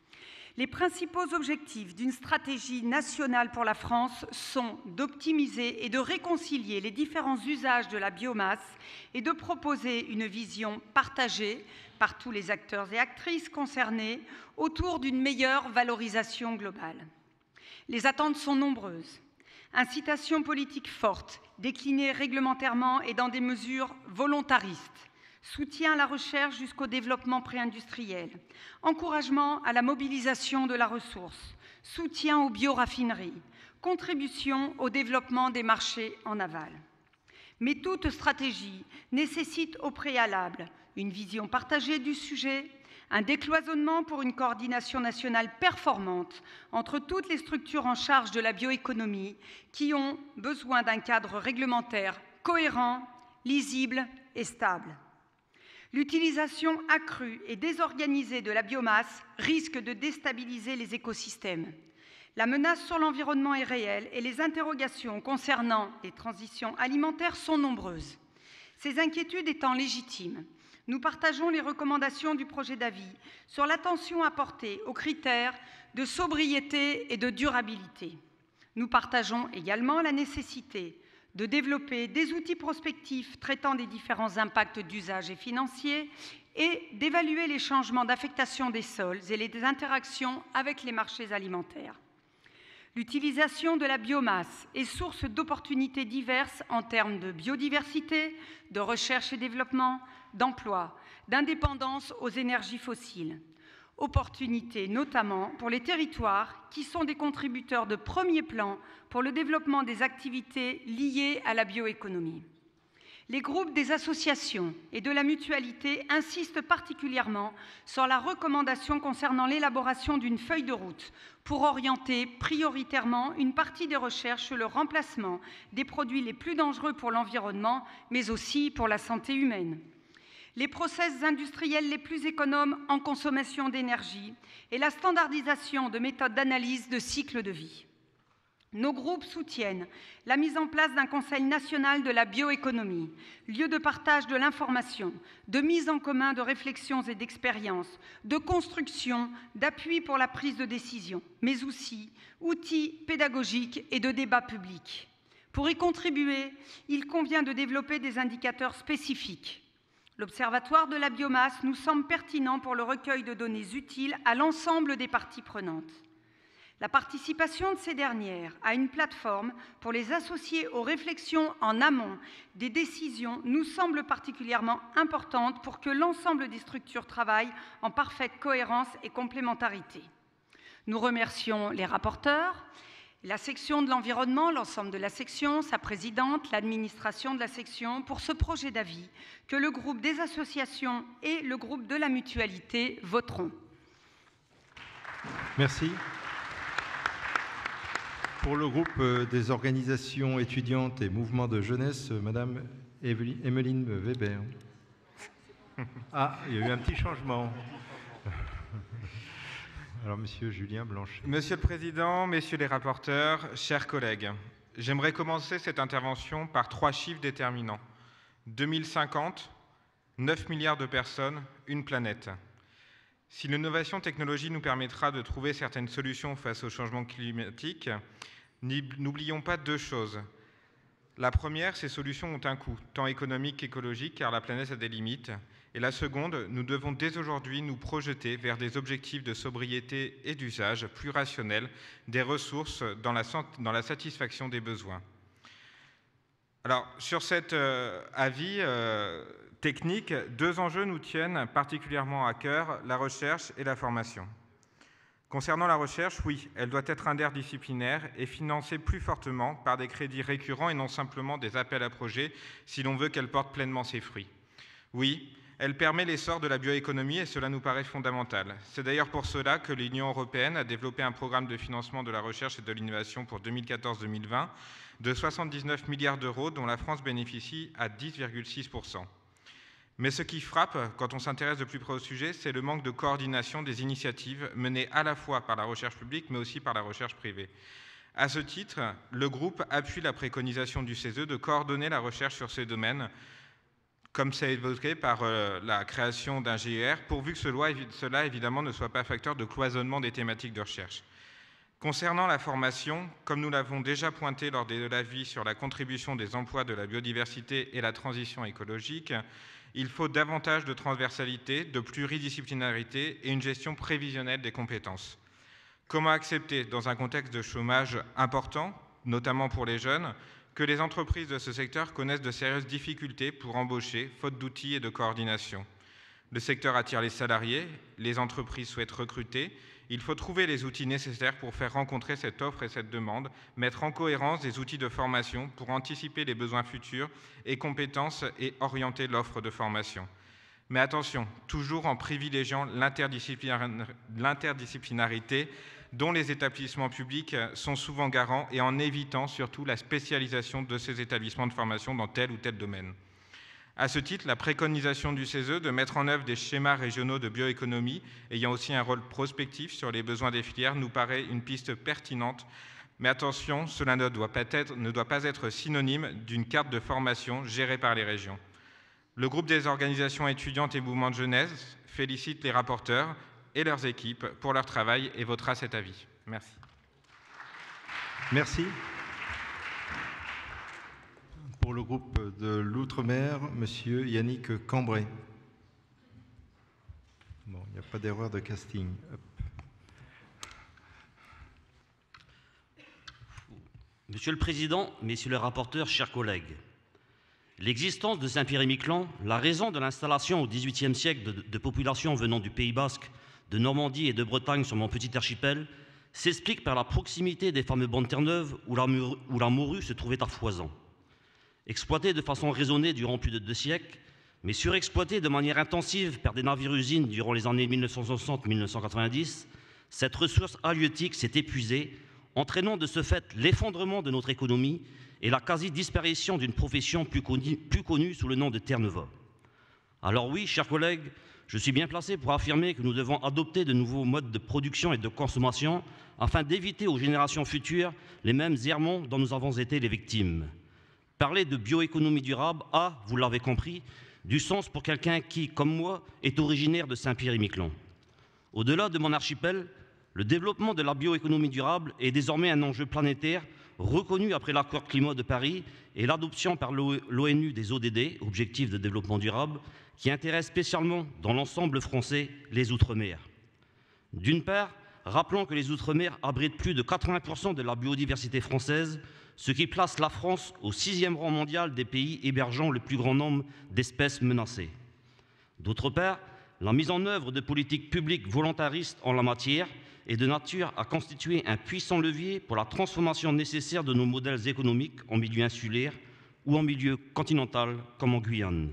Les principaux objectifs d'une stratégie nationale pour la France sont d'optimiser et de réconcilier les différents usages de la biomasse et de proposer une vision partagée par tous les acteurs et actrices concernés autour d'une meilleure valorisation globale. Les attentes sont nombreuses. Incitation politique forte, déclinée réglementairement et dans des mesures volontaristes. Soutien à la recherche jusqu'au développement pré-industriel, encouragement à la mobilisation de la ressource, soutien aux bioraffineries, contribution au développement des marchés en aval. Mais toute stratégie nécessite au préalable une vision partagée du sujet, un décloisonnement pour une coordination nationale performante entre toutes les structures en charge de la bioéconomie qui ont besoin d'un cadre réglementaire cohérent, lisible et stable. L'utilisation accrue et désorganisée de la biomasse risque de déstabiliser les écosystèmes. La menace sur l'environnement est réelle et les interrogations concernant les transitions alimentaires sont nombreuses. Ces inquiétudes étant légitimes, nous partageons les recommandations du projet d'avis sur l'attention à porter aux critères de sobriété et de durabilité. Nous partageons également la nécessité de développer des outils prospectifs traitant des différents impacts d'usage et financiers et d'évaluer les changements d'affectation des sols et les interactions avec les marchés alimentaires. L'utilisation de la biomasse est source d'opportunités diverses en termes de biodiversité, de recherche et développement, d'emploi, d'indépendance aux énergies fossiles. Opportunités notamment pour les territoires qui sont des contributeurs de premier plan pour le développement des activités liées à la bioéconomie. Les groupes des associations et de la mutualité insistent particulièrement sur la recommandation concernant l'élaboration d'une feuille de route pour orienter prioritairement une partie des recherches sur le remplacement des produits les plus dangereux pour l'environnement, mais aussi pour la santé humaine. Les process industriels les plus économes en consommation d'énergie et la standardisation de méthodes d'analyse de cycle de vie. Nos groupes soutiennent la mise en place d'un Conseil national de la bioéconomie, lieu de partage de l'information, de mise en commun de réflexions et d'expériences, de construction, d'appui pour la prise de décision, mais aussi outils pédagogiques et de débat public. Pour y contribuer, il convient de développer des indicateurs spécifiques. L'Observatoire de la biomasse nous semble pertinent pour le recueil de données utiles à l'ensemble des parties prenantes. La participation de ces dernières à une plateforme pour les associer aux réflexions en amont des décisions nous semble particulièrement importante pour que l'ensemble des structures travaillent en parfaite cohérence et complémentarité. Nous remercions les rapporteurs, la section de l'environnement, l'ensemble de la section, sa présidente, l'administration de la section pour ce projet d'avis que le groupe des associations et le groupe de la mutualité voteront. Merci. Pour le groupe des organisations étudiantes et mouvements de jeunesse, Madame Emeline Weber. Ah, il y a eu un petit changement. Alors, Monsieur Julien Blanchet. Monsieur le Président, Messieurs les rapporteurs, chers collègues, J'aimerais commencer cette intervention par 3 chiffres déterminants. 2050, 9 milliards de personnes, une planète. Si l'innovation technologique nous permettra de trouver certaines solutions face au changement climatique, n'oublions pas 2 choses. La première, ces solutions ont un coût, tant économique qu'écologique, car la planète a des limites. Et la seconde, nous devons dès aujourd'hui nous projeter vers des objectifs de sobriété et d'usage plus rationnels des ressources dans la satisfaction des besoins. Alors, sur cet avis technique, 2 enjeux nous tiennent particulièrement à cœur, la recherche et la formation. Concernant la recherche, oui, elle doit être interdisciplinaire et financée plus fortement par des crédits récurrents et non simplement des appels à projets si l'on veut qu'elle porte pleinement ses fruits. Oui, elle permet l'essor de la bioéconomie et cela nous paraît fondamental. C'est d'ailleurs pour cela que l'Union européenne a développé un programme de financement de la recherche et de l'innovation pour 2014-2020 de 79 milliards d'euros dont la France bénéficie à 10,6%. Mais ce qui frappe, quand on s'intéresse de plus près au sujet, c'est le manque de coordination des initiatives menées à la fois par la recherche publique, mais aussi par la recherche privée. À ce titre, le groupe appuie la préconisation du CESE de coordonner la recherche sur ces domaines, comme c'est évoqué par la création d'un GER, pourvu que cela, évidemment, ne soit pas facteur de cloisonnement des thématiques de recherche. Concernant la formation, comme nous l'avons déjà pointé lors de l'avis sur la contribution des emplois de la biodiversité et la transition écologique, il faut davantage de transversalité, de pluridisciplinarité et une gestion prévisionnelle des compétences. Comment accepter, dans un contexte de chômage important, notamment pour les jeunes, que les entreprises de ce secteur connaissent de sérieuses difficultés pour embaucher, faute d'outils et de coordination? Le secteur attire les salariés, les entreprises souhaitent recruter. Il faut trouver les outils nécessaires pour faire rencontrer cette offre et cette demande, mettre en cohérence des outils de formation pour anticiper les besoins futurs et compétences et orienter l'offre de formation. Mais attention, toujours en privilégiant l'interdisciplinarité dont les établissements publics sont souvent garants et en évitant surtout la spécialisation de ces établissements de formation dans tel ou tel domaine. À ce titre, la préconisation du CESE de mettre en œuvre des schémas régionaux de bioéconomie ayant aussi un rôle prospectif sur les besoins des filières nous paraît une piste pertinente. Mais attention, cela ne doit pas être synonyme d'une carte de formation gérée par les régions. Le groupe des organisations étudiantes et mouvements de jeunesse félicite les rapporteurs et leurs équipes pour leur travail et votera cet avis. Merci. Merci. Pour le groupe de l'Outre-mer, Monsieur Yannick Cambray. Bon, il n'y a pas d'erreur de casting. Hop. Monsieur le Président, Messieurs les rapporteurs, chers collègues, l'existence de Saint-Pierre-et-Miquelon, la raison de l'installation au XVIIIe siècle de populations venant du Pays basque, de Normandie et de Bretagne sur mon petit archipel, s'explique par la proximité des fameux bandes terre-neuve où la morue se trouvait à foison. Exploitée de façon raisonnée durant plus de 2 siècles, mais surexploitée de manière intensive par des navires-usines durant les années 1960-1990, cette ressource halieutique s'est épuisée, entraînant de ce fait l'effondrement de notre économie et la quasi-disparition d'une profession plus connue sous le nom de Terre-Neuve. Alors oui, chers collègues, je suis bien placé pour affirmer que nous devons adopter de nouveaux modes de production et de consommation afin d'éviter aux générations futures les mêmes errements dont nous avons été les victimes. Parler de bioéconomie durable a, vous l'avez compris, du sens pour quelqu'un qui, comme moi, est originaire de Saint-Pierre-et-Miquelon. Au-delà de mon archipel, le développement de la bioéconomie durable est désormais un enjeu planétaire reconnu après l'accord climat de Paris et l'adoption par l'ONU des ODD, Objectifs de développement durable, qui intéresse spécialement dans l'ensemble français les Outre-mer. D'une part, rappelons que les Outre-mer abritent plus de 80% de la biodiversité française, ce qui place la France au 6e rang mondial des pays hébergeant le plus grand nombre d'espèces menacées. D'autre part, la mise en œuvre de politiques publiques volontaristes en la matière est de nature à constituer un puissant levier pour la transformation nécessaire de nos modèles économiques en milieu insulaire ou en milieu continental comme en Guyane.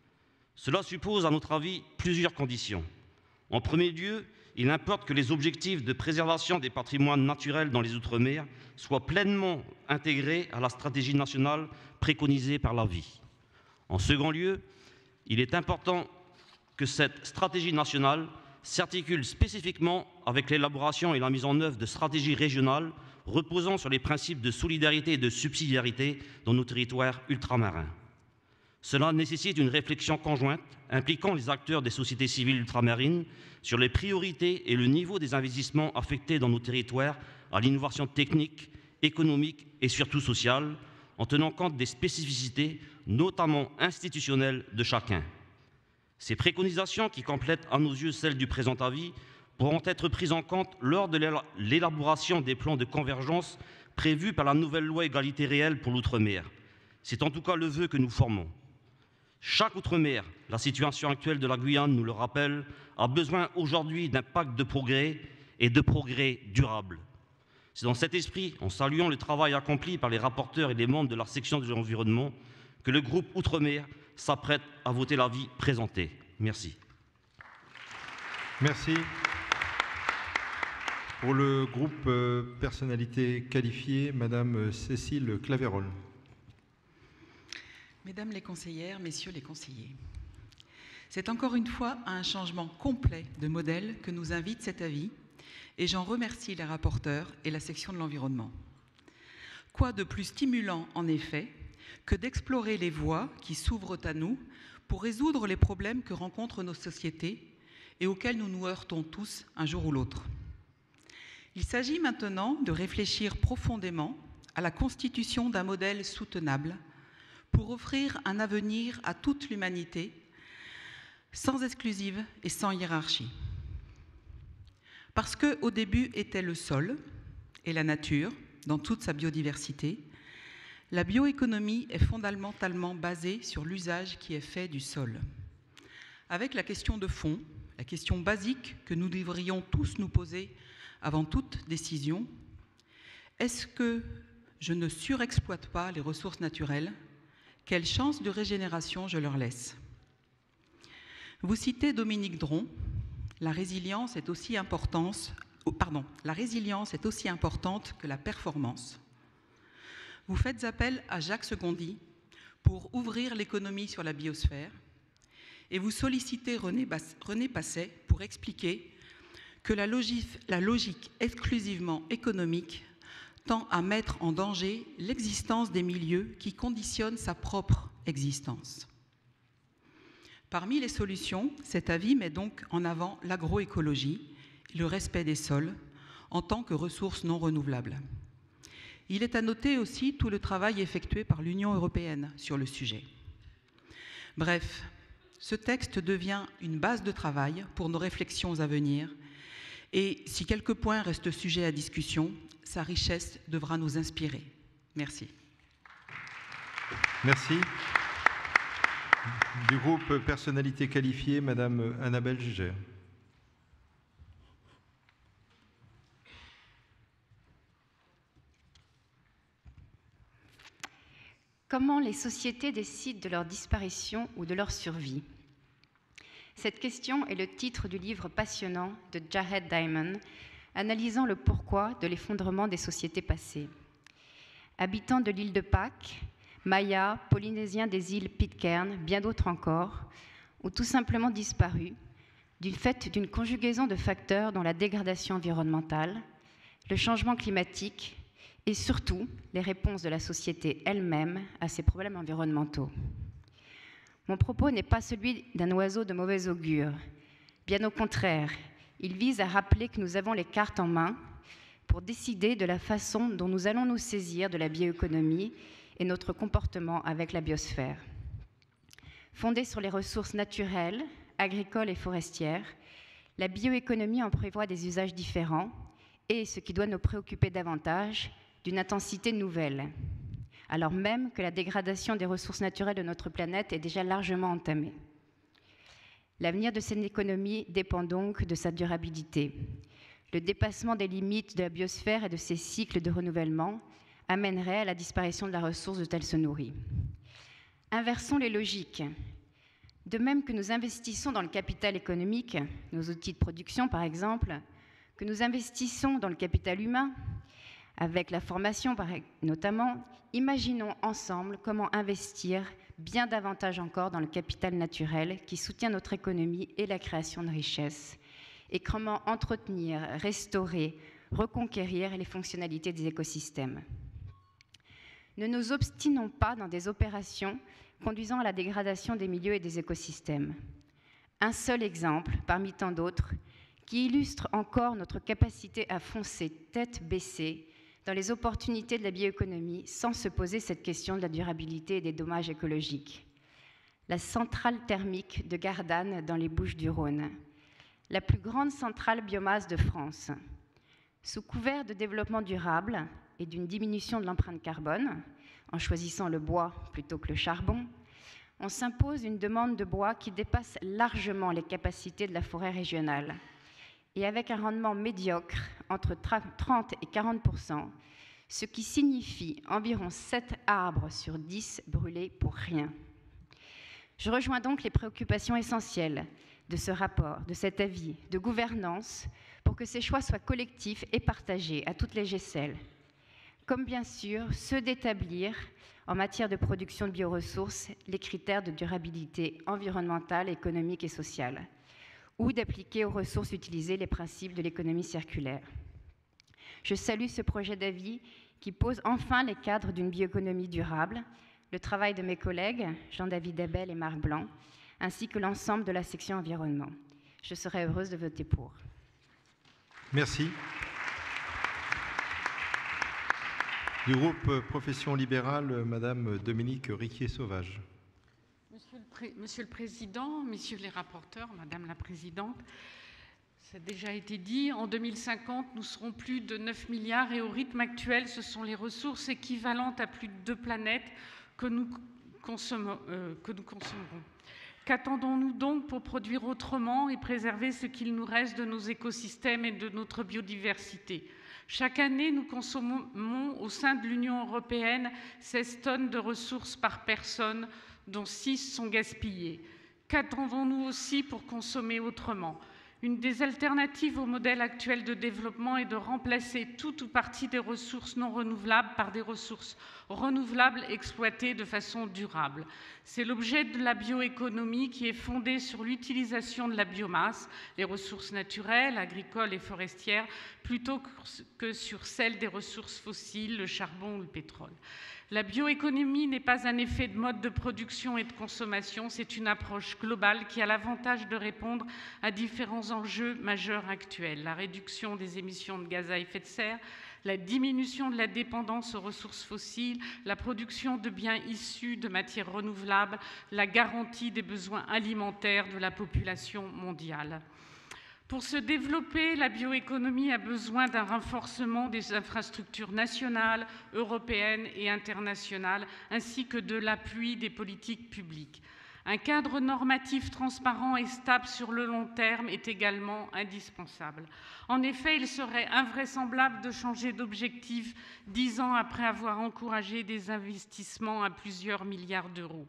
Cela suppose, à notre avis, plusieurs conditions. En premier lieu, il importe que les objectifs de préservation des patrimoines naturels dans les Outre-mer soient pleinement intégrés à la stratégie nationale préconisée par l'AVI. En second lieu, il est important que cette stratégie nationale s'articule spécifiquement avec l'élaboration et la mise en œuvre de stratégies régionales reposant sur les principes de solidarité et de subsidiarité dans nos territoires ultramarins. Cela nécessite une réflexion conjointe impliquant les acteurs des sociétés civiles ultramarines sur les priorités et le niveau des investissements affectés dans nos territoires à l'innovation technique, économique et surtout sociale, en tenant compte des spécificités, notamment institutionnelles, de chacun. Ces préconisations, qui complètent à nos yeux celles du présent avis, pourront être prises en compte lors de l'élaboration des plans de convergence prévus par la nouvelle loi égalité réelle pour l'outre-mer. C'est en tout cas le vœu que nous formons. Chaque outre-mer, la situation actuelle de la Guyane nous le rappelle, a besoin aujourd'hui d'un pacte de progrès et de progrès durable. C'est dans cet esprit, en saluant le travail accompli par les rapporteurs et les membres de la section de l'environnement, que le groupe Outre-mer s'apprête à voter l'avis présenté. Merci. Merci. Pour le groupe personnalité qualifiée, Madame Cécile Claveyrolle. Mesdames les conseillères, Messieurs les conseillers, c'est encore une fois à un changement complet de modèle que nous invite cet avis, et j'en remercie les rapporteurs et la section de l'environnement. Quoi de plus stimulant, en effet, que d'explorer les voies qui s'ouvrent à nous pour résoudre les problèmes que rencontrent nos sociétés et auxquels nous nous heurtons tous un jour ou l'autre. Il s'agit maintenant de réfléchir profondément à la constitution d'un modèle soutenable pour offrir un avenir à toute l'humanité, sans exclusive et sans hiérarchie. Parce qu'au début était le sol et la nature, dans toute sa biodiversité, la bioéconomie est fondamentalement basée sur l'usage qui est fait du sol. Avec la question de fond, la question basique que nous devrions tous nous poser avant toute décision, est-ce que je ne surexploite pas les ressources naturelles? Quelle chance de régénération je leur laisse? Vous citez Dominique Dron, la résilience est aussi importante que la performance. Vous faites appel à Jacques Secondy pour ouvrir l'économie sur la biosphère et vous sollicitez René Passet pour expliquer que la logique exclusivement économique tend à mettre en danger l'existence des milieux qui conditionnent sa propre existence. Parmi les solutions, cet avis met donc en avant l'agroécologie et le respect des sols en tant que ressources non renouvelables. Il est à noter aussi tout le travail effectué par l'Union européenne sur le sujet. Bref, ce texte devient une base de travail pour nos réflexions à venir et si quelques points restent sujets à discussion, sa richesse devra nous inspirer. Merci. Merci. Du groupe personnalité qualifiée, Madame Annabelle Gégère. Comment les sociétés décident de leur disparition ou de leur survie? Cette question est le titre du livre passionnant de Jared Diamond, analysant le pourquoi de l'effondrement des sociétés passées. Habitants de l'île de Pâques, Mayas, Polynésiens des îles Pitcairn, bien d'autres encore, ont tout simplement disparu du fait d'une conjugaison de facteurs dont la dégradation environnementale, le changement climatique et surtout les réponses de la société elle-même à ces problèmes environnementaux. Mon propos n'est pas celui d'un oiseau de mauvais augure. Bien au contraire, il vise à rappeler que nous avons les cartes en main pour décider de la façon dont nous allons nous saisir de la bioéconomie et notre comportement avec la biosphère. Fondée sur les ressources naturelles, agricoles et forestières, la bioéconomie en prévoit des usages différents et, ce qui doit nous préoccuper davantage, d'une intensité nouvelle, alors même que la dégradation des ressources naturelles de notre planète est déjà largement entamée. L'avenir de cette économie dépend donc de sa durabilité. Le dépassement des limites de la biosphère et de ses cycles de renouvellement amènerait à la disparition de la ressource dont elle se nourrit. Inversons les logiques. De même que nous investissons dans le capital économique, nos outils de production par exemple, que nous investissons dans le capital humain, avec la formation notamment, imaginons ensemble comment investir bien davantage encore dans le capital naturel qui soutient notre économie et la création de richesses, et comment entretenir, restaurer, reconquérir les fonctionnalités des écosystèmes. Ne nous obstinons pas dans des opérations conduisant à la dégradation des milieux et des écosystèmes. Un seul exemple, parmi tant d'autres, qui illustre encore notre capacité à foncer tête baissée dans les opportunités de la bioéconomie sans se poser cette question de la durabilité et des dommages écologiques. La centrale thermique de Gardanne dans les Bouches-du-Rhône, la plus grande centrale biomasse de France. Sous couvert de développement durable et d'une diminution de l'empreinte carbone, en choisissant le bois plutôt que le charbon, on s'impose une demande de bois qui dépasse largement les capacités de la forêt régionale, et avec un rendement médiocre entre 30 et 40%, ce qui signifie environ 7 arbres sur 10 brûlés pour rien. Je rejoins donc les préoccupations essentielles de ce rapport, de cet avis, de gouvernance, pour que ces choix soient collectifs et partagés à toutes les GECEL, comme bien sûr ceux d'établir, en matière de production de bioressources, les critères de durabilité environnementale, économique et sociale, ou d'appliquer aux ressources utilisées les principes de l'économie circulaire. Je salue ce projet d'avis qui pose enfin les cadres d'une bioéconomie durable, le travail de mes collègues, Jean-David Abel et Marc Blanc, ainsi que l'ensemble de la section environnement. Je serai heureuse de voter pour. Merci. Du groupe Profession libérale, Madame Dominique Riquier-Sauvage. Monsieur le Président, Messieurs les rapporteurs, Madame la Présidente, ça a déjà été dit, en 2050, nous serons plus de 9 milliards et au rythme actuel, ce sont les ressources équivalentes à plus de 2 planètes que nous consommerons. Qu'attendons-nous donc pour produire autrement et préserver ce qu'il nous reste de nos écosystèmes et de notre biodiversité ? Chaque année, nous consommons au sein de l'Union européenne 16 tonnes de ressources par personne, dont 6 sont gaspillées. Qu'attendons-nous aussi pour consommer autrement ? Une des alternatives au modèle actuel de développement est de remplacer tout ou partie des ressources non renouvelables par des ressources renouvelables exploitées de façon durable. C'est l'objet de la bioéconomie qui est fondée sur l'utilisation de la biomasse, les ressources naturelles, agricoles et forestières, plutôt que sur celle des ressources fossiles, le charbon ou le pétrole. La bioéconomie n'est pas un effet de mode de production et de consommation, c'est une approche globale qui a l'avantage de répondre à différents enjeux majeurs actuels. La réduction des émissions de gaz à effet de serre, la diminution de la dépendance aux ressources fossiles, la production de biens issus de matières renouvelables, la garantie des besoins alimentaires de la population mondiale. Pour se développer, la bioéconomie a besoin d'un renforcement des infrastructures nationales, européennes et internationales, ainsi que de l'appui des politiques publiques. Un cadre normatif transparent et stable sur le long terme est également indispensable. En effet, il serait invraisemblable de changer d'objectif 10 ans après avoir encouragé des investissements à plusieurs milliards d'euros.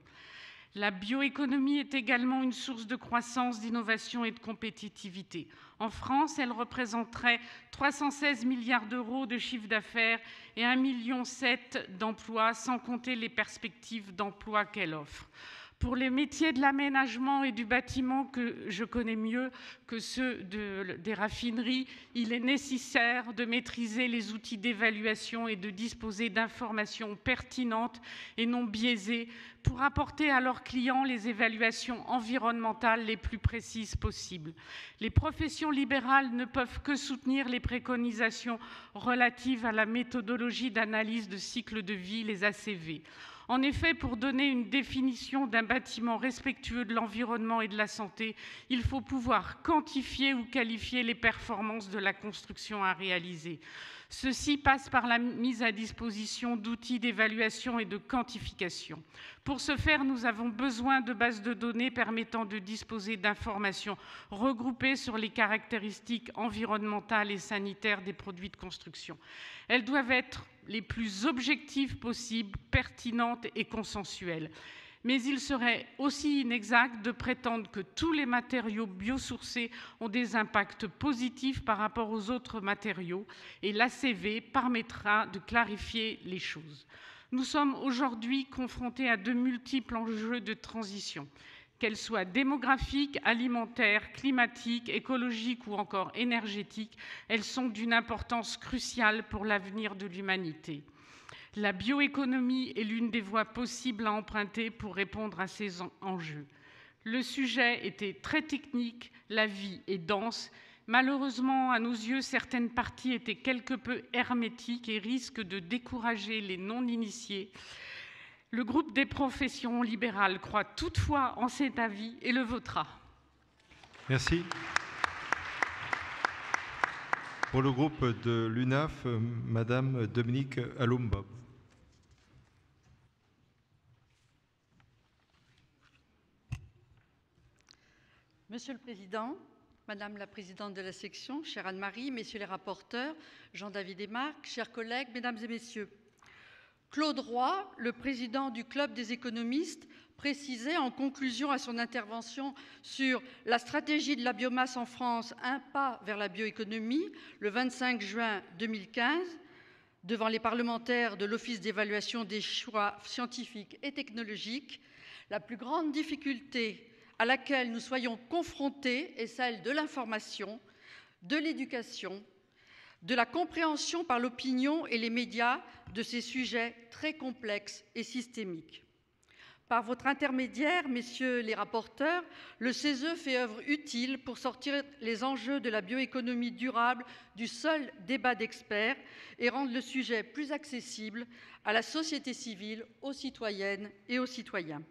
La bioéconomie est également une source de croissance, d'innovation et de compétitivité. En France, elle représenterait 316 milliards d'euros de chiffre d'affaires et 1,7 million d'emplois, sans compter les perspectives d'emploi qu'elle offre. Pour les métiers de l'aménagement et du bâtiment que je connais mieux que ceux des raffineries, il est nécessaire de maîtriser les outils d'évaluation et de disposer d'informations pertinentes et non biaisées pour apporter à leurs clients les évaluations environnementales les plus précises possibles. Les professions libérales ne peuvent que soutenir les préconisations relatives à la méthodologie d'analyse de cycle de vie, les ACV. En effet, pour donner une définition d'un bâtiment respectueux de l'environnement et de la santé, il faut pouvoir quantifier ou qualifier les performances de la construction à réaliser. Ceci passe par la mise à disposition d'outils d'évaluation et de quantification. Pour ce faire, nous avons besoin de bases de données permettant de disposer d'informations regroupées sur les caractéristiques environnementales et sanitaires des produits de construction. Elles doivent être les plus objectives possibles, pertinentes et consensuelles. Mais il serait aussi inexact de prétendre que tous les matériaux biosourcés ont des impacts positifs par rapport aux autres matériaux, et l'ACV permettra de clarifier les choses. Nous sommes aujourd'hui confrontés à de multiples enjeux de transition. Qu'elles soient démographiques, alimentaires, climatiques, écologiques ou encore énergétiques, elles sont d'une importance cruciale pour l'avenir de l'humanité. La bioéconomie est l'une des voies possibles à emprunter pour répondre à ces enjeux. Le sujet était très technique, la vie est dense. Malheureusement, à nos yeux, certaines parties étaient quelque peu hermétiques et risquent de décourager les non-initiés. Le groupe des professions libérales croit toutefois en cet avis et le votera. Merci. Pour le groupe de l'UNAF, Madame Dominique Alomba. Monsieur le Président, Madame la Présidente de la section, chère Anne-Marie, Messieurs les rapporteurs, Jean-David et Marc, chers collègues, Mesdames et Messieurs, Claude Roy, le président du Club des économistes, précisait en conclusion à son intervention sur la stratégie de la biomasse en France, un pas vers la bioéconomie, le 25 juin 2015, devant les parlementaires de l'Office d'évaluation des choix scientifiques et technologiques, la plus grande difficulté à laquelle nous soyons confrontés est celle de l'information, de l'éducation, de la compréhension par l'opinion et les médias de ces sujets très complexes et systémiques. Par votre intermédiaire, messieurs les rapporteurs, le CESE fait œuvre utile pour sortir les enjeux de la bioéconomie durable du seul débat d'experts et rendre le sujet plus accessible à la société civile, aux citoyennes et aux citoyens.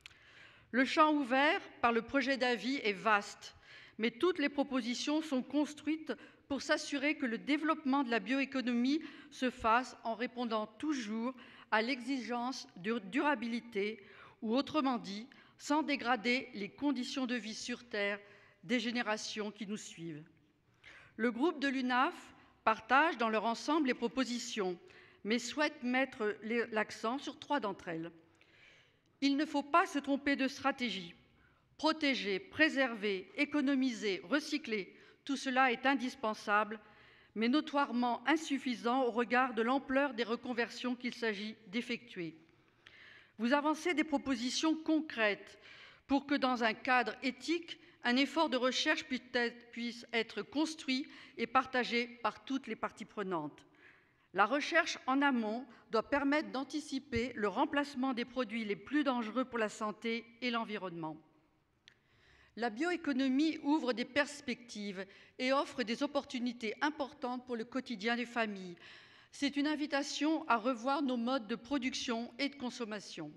Le champ ouvert par le projet d'avis est vaste, mais toutes les propositions sont construites pour s'assurer que le développement de la bioéconomie se fasse en répondant toujours à l'exigence de durabilité ou autrement dit, sans dégrader les conditions de vie sur Terre des générations qui nous suivent. Le groupe de l'UNAF partage dans leur ensemble les propositions, mais souhaite mettre l'accent sur 3 d'entre elles. Il ne faut pas se tromper de stratégie. Protéger, préserver, économiser, recycler, tout cela est indispensable, mais notoirement insuffisant au regard de l'ampleur des reconversions qu'il s'agit d'effectuer. Vous avancez des propositions concrètes pour que, dans un cadre éthique, un effort de recherche puisse être construit et partagé par toutes les parties prenantes. La recherche en amont doit permettre d'anticiper le remplacement des produits les plus dangereux pour la santé et l'environnement. La bioéconomie ouvre des perspectives et offre des opportunités importantes pour le quotidien des familles. C'est une invitation à revoir nos modes de production et de consommation.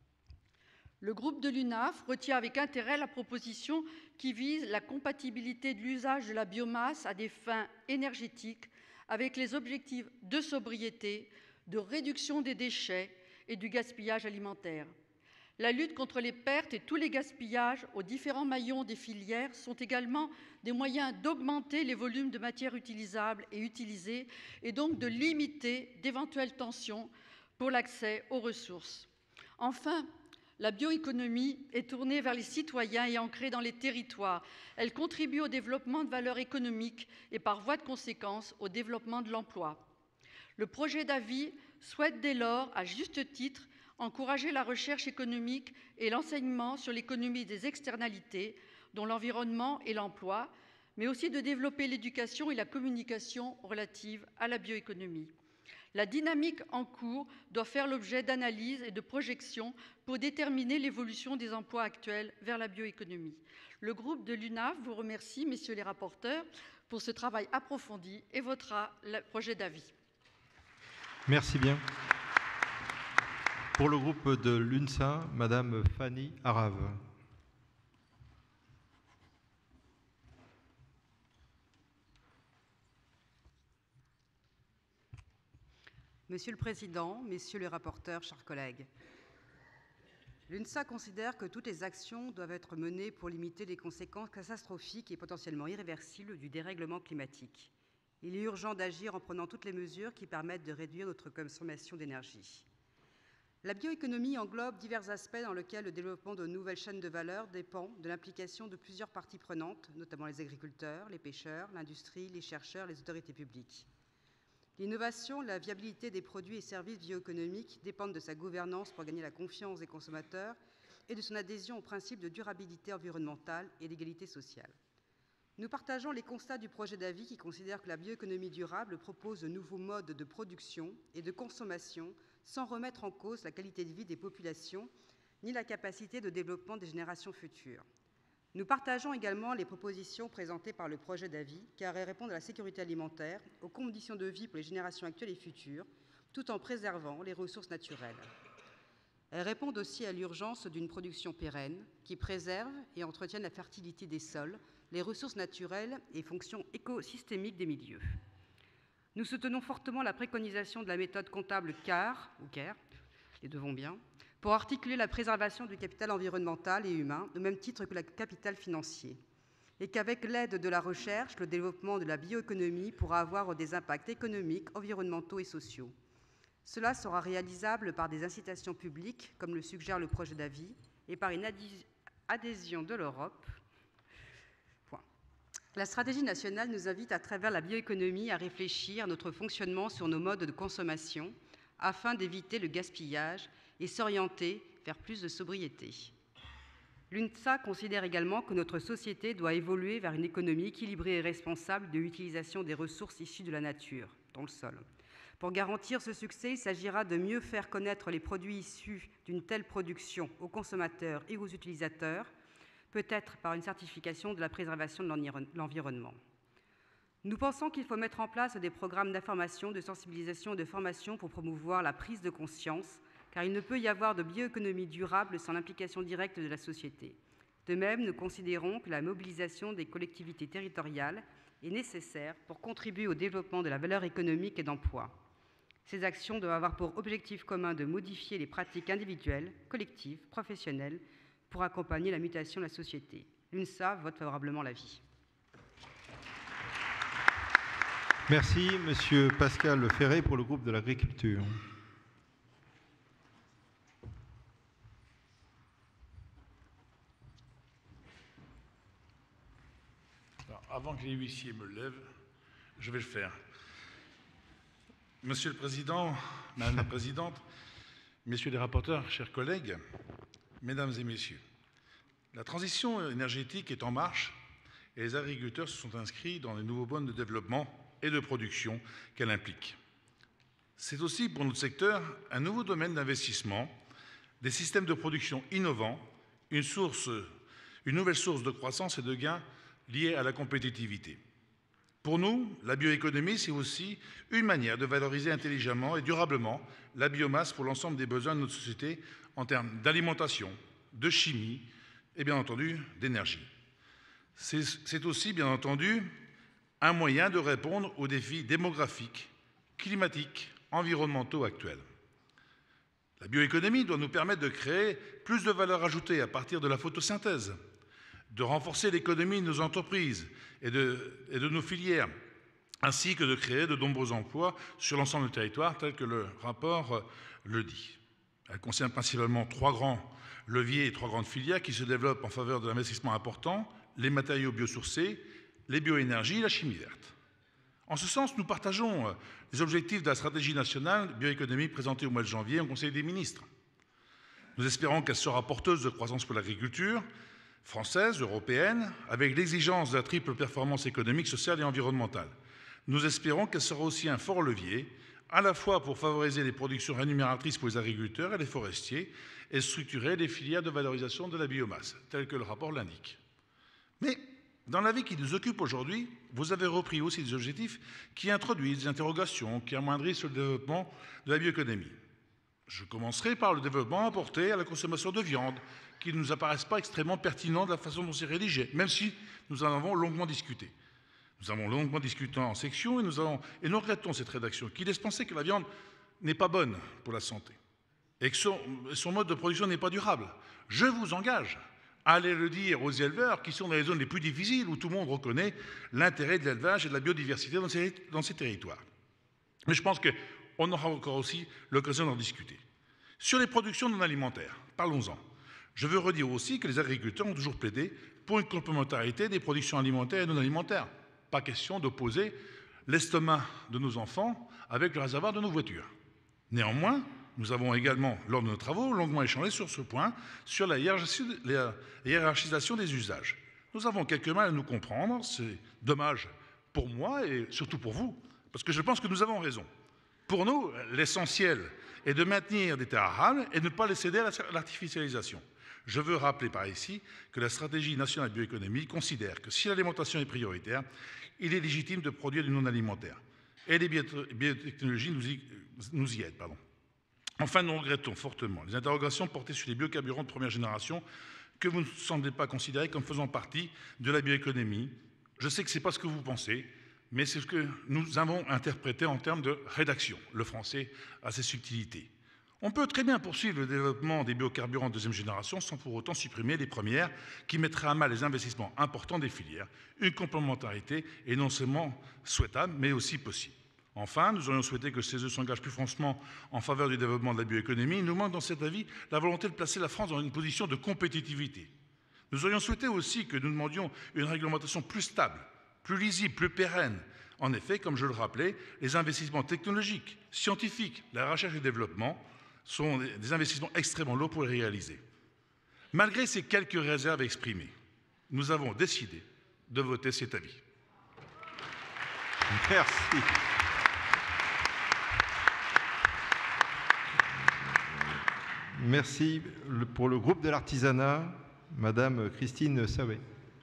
Le groupe de l'UNAF retient avec intérêt la proposition qui vise la compatibilité de l'usage de la biomasse à des fins énergétiques avec les objectifs de sobriété, de réduction des déchets et du gaspillage alimentaire. La lutte contre les pertes et tous les gaspillages aux différents maillons des filières sont également des moyens d'augmenter les volumes de matières utilisables et utilisées et donc de limiter d'éventuelles tensions pour l'accès aux ressources. Enfin, la bioéconomie est tournée vers les citoyens et ancrée dans les territoires. Elle contribue au développement de valeurs économiques et par voie de conséquence au développement de l'emploi. Le projet d'avis souhaite dès lors, à juste titre, encourager la recherche économique et l'enseignement sur l'économie des externalités, dont l'environnement et l'emploi, mais aussi de développer l'éducation et la communication relatives à la bioéconomie. La dynamique en cours doit faire l'objet d'analyses et de projections pour déterminer l'évolution des emplois actuels vers la bioéconomie. Le groupe de l'UNAF vous remercie, messieurs les rapporteurs, pour ce travail approfondi et votera le projet d'avis. Merci bien. Pour le groupe de l'UNSA, Madame Fanny Arave. Monsieur le Président, Messieurs les rapporteurs, chers collègues, l'UNSA considère que toutes les actions doivent être menées pour limiter les conséquences catastrophiques et potentiellement irréversibles du dérèglement climatique. Il est urgent d'agir en prenant toutes les mesures qui permettent de réduire notre consommation d'énergie. La bioéconomie englobe divers aspects dans lesquels le développement de nouvelles chaînes de valeur dépend de l'implication de plusieurs parties prenantes, notamment les agriculteurs, les pêcheurs, l'industrie, les chercheurs, les autorités publiques. L'innovation, la viabilité des produits et services bioéconomiques dépendent de sa gouvernance pour gagner la confiance des consommateurs et de son adhésion au principe de durabilité environnementale et d'égalité sociale. Nous partageons les constats du projet d'avis qui considère que la bioéconomie durable propose de nouveaux modes de production et de consommation sans remettre en cause la qualité de vie des populations ni la capacité de développement des générations futures. Nous partageons également les propositions présentées par le projet d'avis car elles répondent à la sécurité alimentaire, aux conditions de vie pour les générations actuelles et futures, tout en préservant les ressources naturelles. Elles répondent aussi à l'urgence d'une production pérenne qui préserve et entretienne la fertilité des sols, les ressources naturelles et fonctions écosystémiques des milieux. Nous soutenons fortement la préconisation de la méthode comptable CARE, ou CARE, les deux vont bien, pour articuler la préservation du capital environnemental et humain, au même titre que le capital financier, et qu'avec l'aide de la recherche, le développement de la bioéconomie pourra avoir des impacts économiques, environnementaux et sociaux. Cela sera réalisable par des incitations publiques, comme le suggère le projet d'avis, et par une adhésion de l'Europe. La stratégie nationale nous invite à travers la bioéconomie à réfléchir à notre fonctionnement sur nos modes de consommation afin d'éviter le gaspillage et s'orienter vers plus de sobriété. L'UNSA considère également que notre société doit évoluer vers une économie équilibrée et responsable de l'utilisation des ressources issues de la nature, dont le sol. Pour garantir ce succès, il s'agira de mieux faire connaître les produits issus d'une telle production aux consommateurs et aux utilisateurs, peut-être par une certification de la préservation de l'environnement. Nous pensons qu'il faut mettre en place des programmes d'information, de sensibilisation et de formation pour promouvoir la prise de conscience, car il ne peut y avoir de bioéconomie durable sans l'implication directe de la société. De même, nous considérons que la mobilisation des collectivités territoriales est nécessaire pour contribuer au développement de la valeur économique et d'emploi. Ces actions doivent avoir pour objectif commun de modifier les pratiques individuelles, collectives, professionnelles, pour accompagner la mutation de la société. L'UNSA vote favorablement l'avis. Merci, Monsieur Pascal Ferré, pour le groupe de l'agriculture. Alors, avant que les huissiers me lèvent, je vais le faire. Monsieur le Président, Madame la Présidente, Messieurs les rapporteurs, chers collègues, Mesdames et Messieurs, la transition énergétique est en marche et les agriculteurs se sont inscrits dans les nouveaux modes de développement et de production qu'elle implique. C'est aussi pour notre secteur un nouveau domaine d'investissement, des systèmes de production innovants, une nouvelle source de croissance et de gains liés à la compétitivité. Pour nous, la bioéconomie, c'est aussi une manière de valoriser intelligemment et durablement la biomasse pour l'ensemble des besoins de notre société en termes d'alimentation, de chimie et bien entendu d'énergie. C'est aussi bien entendu un moyen de répondre aux défis démographiques, climatiques, environnementaux actuels. La bioéconomie doit nous permettre de créer plus de valeur ajoutée à partir de la photosynthèse, de renforcer l'économie de nos entreprises et de nos filières, ainsi que de créer de nombreux emplois sur l'ensemble du territoire, tel que le rapport le dit. Elle concerne principalement 3 grands leviers et 3 grandes filières qui se développent en faveur de l'investissement important, les matériaux biosourcés, les bioénergies et la chimie verte. En ce sens, nous partageons les objectifs de la stratégie nationale bioéconomie présentée au mois de janvier au Conseil des ministres. Nous espérons qu'elle sera porteuse de croissance pour l'agriculture française, européenne, avec l'exigence de la triple performance économique, sociale et environnementale. Nous espérons qu'elle sera aussi un fort levier, à la fois pour favoriser les productions rémunératrices pour les agriculteurs et les forestiers, et structurer les filières de valorisation de la biomasse, tel que le rapport l'indique. Mais dans l'avis qui nous occupe aujourd'hui, vous avez repris aussi des objectifs qui introduisent des interrogations, qui amoindrissent le développement de la bioéconomie. Je commencerai par le développement apporté à la consommation de viande, qui ne nous apparaissent pas extrêmement pertinents de la façon dont c'est rédigé, même si nous en avons longuement discuté. Nous avons longuement discuté en section et nous regrettons cette rédaction qui laisse penser que la viande n'est pas bonne pour la santé et que son mode de production n'est pas durable. Je vous engage à aller le dire aux éleveurs qui sont dans les zones les plus difficiles où tout le monde reconnaît l'intérêt de l'élevage et de la biodiversité dans ces territoires. Mais je pense qu'on aura encore aussi l'occasion d'en discuter. Sur les productions non alimentaires, parlons-en. Je veux redire aussi que les agriculteurs ont toujours plaidé pour une complémentarité des productions alimentaires et non alimentaires. Pas question d'opposer l'estomac de nos enfants avec le réservoir de nos voitures. Néanmoins, nous avons également, lors de nos travaux, longuement échangé sur ce point, sur la hiérarchisation des usages. Nous avons quelques mal à nous comprendre, c'est dommage pour moi et surtout pour vous, parce que je pense que nous avons raison. Pour nous, l'essentiel est de maintenir des terres arables et de ne pas les céder à l'artificialisation. Je veux rappeler par ici que la stratégie nationale de bioéconomie considère que si l'alimentation est prioritaire, il est légitime de produire du non-alimentaire. Et les biotechnologies nous y aident. Enfin, nous regrettons fortement les interrogations portées sur les biocarburants de première génération que vous ne semblez pas considérer comme faisant partie de la bioéconomie. Je sais que ce n'est pas ce que vous pensez, mais c'est ce que nous avons interprété en termes de rédaction. Le français a ses subtilités. On peut très bien poursuivre le développement des biocarburants de deuxième génération sans pour autant supprimer les premières qui mettraient à mal les investissements importants des filières. Une complémentarité est non seulement souhaitable, mais aussi possible. Enfin, nous aurions souhaité que le CESE s'engage plus franchement en faveur du développement de la bioéconomie. Il nous manque dans cet avis la volonté de placer la France dans une position de compétitivité. Nous aurions souhaité aussi que nous demandions une réglementation plus stable, plus lisible, plus pérenne. En effet, comme je le rappelais, les investissements technologiques, scientifiques, la recherche et le développement sont des investissements extrêmement lourds pour les réaliser. Malgré ces quelques réserves exprimées, nous avons décidé de voter cet avis. Merci. Merci. Pour le groupe de l'artisanat, Madame Christine Saoué.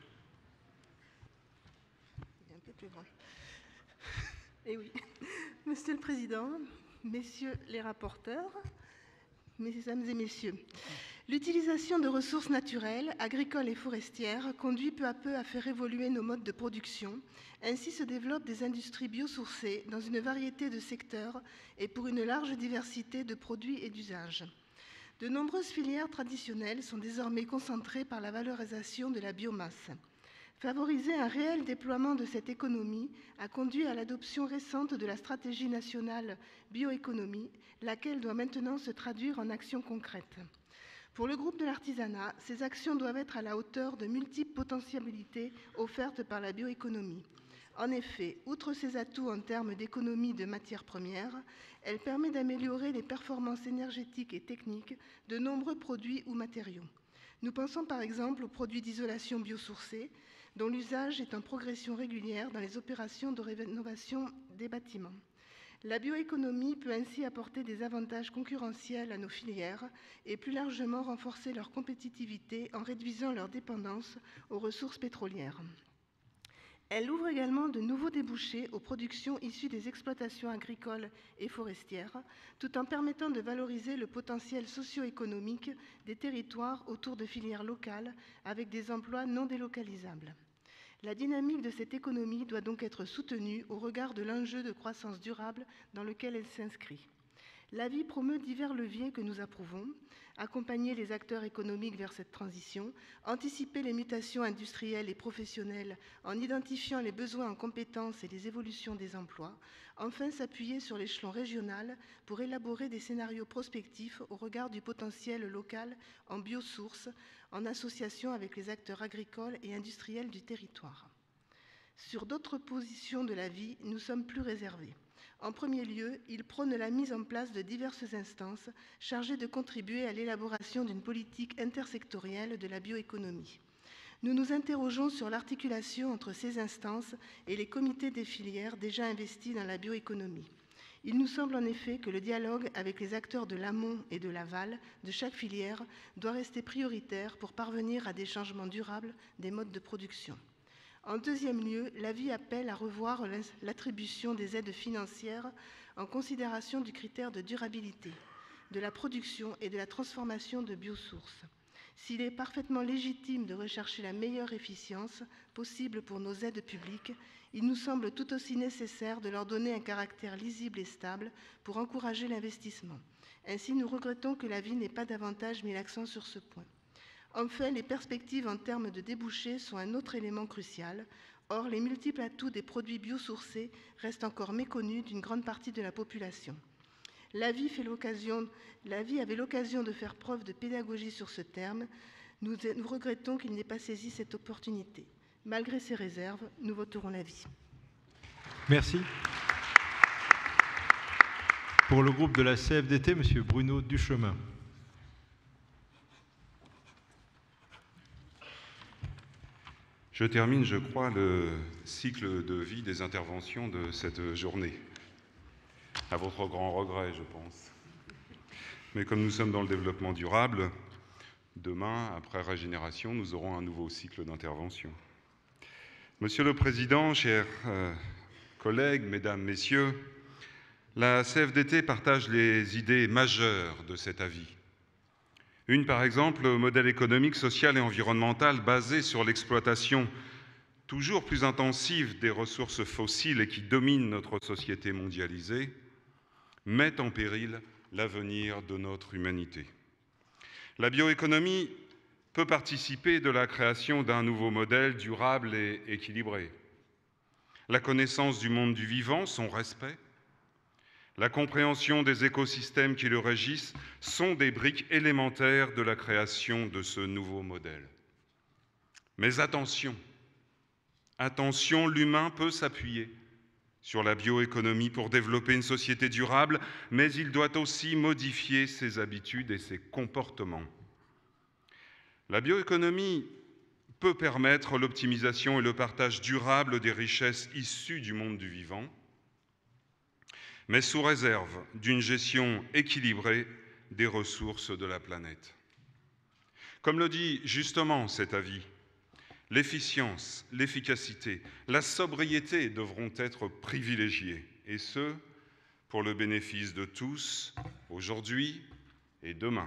Eh oui. Monsieur le Président, Messieurs les rapporteurs, Mesdames et Messieurs, l'utilisation de ressources naturelles, agricoles et forestières conduit peu à peu à faire évoluer nos modes de production. Ainsi se développent des industries biosourcées dans une variété de secteurs et pour une large diversité de produits et d'usages. De nombreuses filières traditionnelles sont désormais concentrées par la valorisation de la biomasse. Favoriser un réel déploiement de cette économie a conduit à l'adoption récente de la stratégie nationale bioéconomie, laquelle doit maintenant se traduire en actions concrètes. Pour le groupe de l'artisanat, ces actions doivent être à la hauteur de multiples potentialités offertes par la bioéconomie. En effet, outre ses atouts en termes d'économie de matières premières, elle permet d'améliorer les performances énergétiques et techniques de nombreux produits ou matériaux. Nous pensons par exemple aux produits d'isolation biosourcés, dont l'usage est en progression régulière dans les opérations de rénovation des bâtiments. La bioéconomie peut ainsi apporter des avantages concurrentiels à nos filières et plus largement renforcer leur compétitivité en réduisant leur dépendance aux ressources pétrolières. Elle ouvre également de nouveaux débouchés aux productions issues des exploitations agricoles et forestières, tout en permettant de valoriser le potentiel socio-économique des territoires autour de filières locales avec des emplois non délocalisables. La dynamique de cette économie doit donc être soutenue au regard de l'enjeu de croissance durable dans lequel elle s'inscrit. L'avis promeut divers leviers que nous approuvons: accompagner les acteurs économiques vers cette transition, anticiper les mutations industrielles et professionnelles en identifiant les besoins en compétences et les évolutions des emplois, enfin s'appuyer sur l'échelon régional pour élaborer des scénarios prospectifs au regard du potentiel local en biosources, en association avec les acteurs agricoles et industriels du territoire. Sur d'autres positions de l'avis, nous sommes plus réservés. En premier lieu, il prône la mise en place de diverses instances chargées de contribuer à l'élaboration d'une politique intersectorielle de la bioéconomie. Nous nous interrogeons sur l'articulation entre ces instances et les comités des filières déjà investis dans la bioéconomie. Il nous semble en effet que le dialogue avec les acteurs de l'amont et de l'aval de chaque filière doit rester prioritaire pour parvenir à des changements durables des modes de production. En deuxième lieu, l'avis appelle à revoir l'attribution des aides financières en considération du critère de durabilité, de la production et de la transformation de biosources. S'il est parfaitement légitime de rechercher la meilleure efficience possible pour nos aides publiques, il nous semble tout aussi nécessaire de leur donner un caractère lisible et stable pour encourager l'investissement. Ainsi, nous regrettons que l'avis n'ait pas davantage mis l'accent sur ce point. Enfin, les perspectives en termes de débouchés sont un autre élément crucial. Or, les multiples atouts des produits biosourcés restent encore méconnus d'une grande partie de la population. L'avis avait l'occasion de faire preuve de pédagogie sur ce terme. Nous regrettons qu'il n'ait pas saisi cette opportunité. Malgré ces réserves, nous voterons l'avis. Merci. Pour le groupe de la CFDT, M. Bruno Duchemin. Je termine, je crois, le cycle de vie des interventions de cette journée. À votre grand regret, je pense. Mais comme nous sommes dans le développement durable, demain, après régénération, nous aurons un nouveau cycle d'intervention. Monsieur le Président, chers collègues, Mesdames, Messieurs, la CFDT partage les idées majeures de cet avis. Une, par exemple, le modèle économique, social et environnemental basé sur l'exploitation toujours plus intensive des ressources fossiles et qui domine notre société mondialisée, met en péril l'avenir de notre humanité. La bioéconomie peut participer de la création d'un nouveau modèle durable et équilibré. La connaissance du monde du vivant, son respect, la compréhension des écosystèmes qui le régissent sont des briques élémentaires de la création de ce nouveau modèle. Mais attention, attention, l'humain peut s'appuyer sur la bioéconomie pour développer une société durable, mais il doit aussi modifier ses habitudes et ses comportements. La bioéconomie peut permettre l'optimisation et le partage durable des richesses issues du monde du vivant, mais sous réserve d'une gestion équilibrée des ressources de la planète. Comme le dit justement cet avis, l'efficience, l'efficacité, la sobriété devront être privilégiées, et ce, pour le bénéfice de tous, aujourd'hui et demain.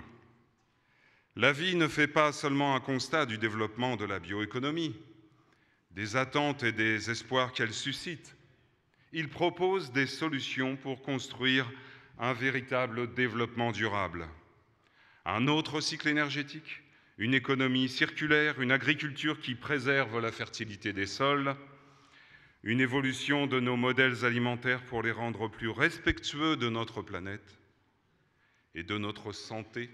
L'avis ne fait pas seulement un constat du développement de la bioéconomie, des attentes et des espoirs qu'elle suscite. Il propose des solutions pour construire un véritable développement durable. Un autre cycle énergétique, une économie circulaire, une agriculture qui préserve la fertilité des sols, une évolution de nos modèles alimentaires pour les rendre plus respectueux de notre planète et de notre santé,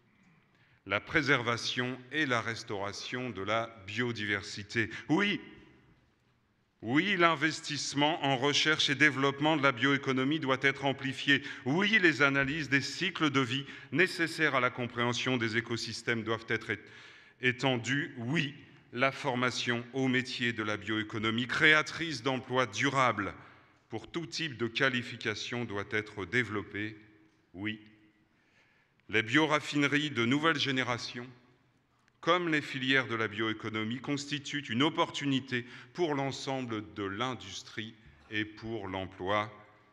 la préservation et la restauration de la biodiversité. Oui, l'investissement en recherche et développement de la bioéconomie doit être amplifié. Oui, les analyses des cycles de vie nécessaires à la compréhension des écosystèmes doivent être étendues. Oui, la formation aux métiers de la bioéconomie, créatrice d'emplois durables pour tout type de qualification, doit être développée. Oui, les bioraffineries de nouvelle génération, comme les filières de la bioéconomie, constituent une opportunité pour l'ensemble de l'industrie et pour l'emploi.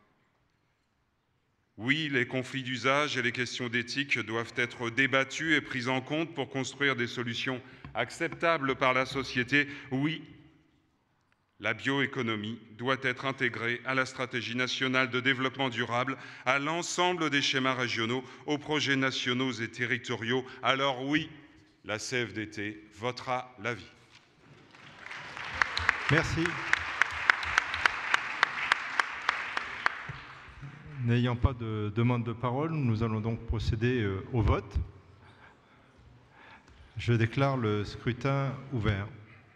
Oui, les conflits d'usage et les questions d'éthique doivent être débattus et pris en compte pour construire des solutions acceptables par la société. Oui, la bioéconomie doit être intégrée à la stratégie nationale de développement durable, à l'ensemble des schémas régionaux, aux projets nationaux et territoriaux. Alors oui, la CFDT votera l'avis. Merci. N'ayant pas de demande de parole, nous allons donc procéder au vote. Je déclare le scrutin ouvert.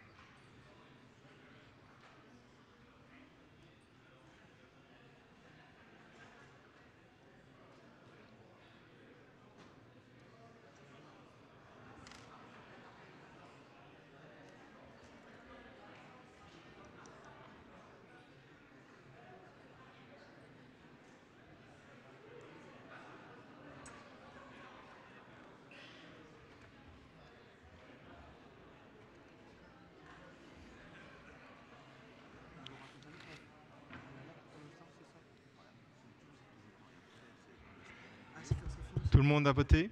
Tout le monde a voté?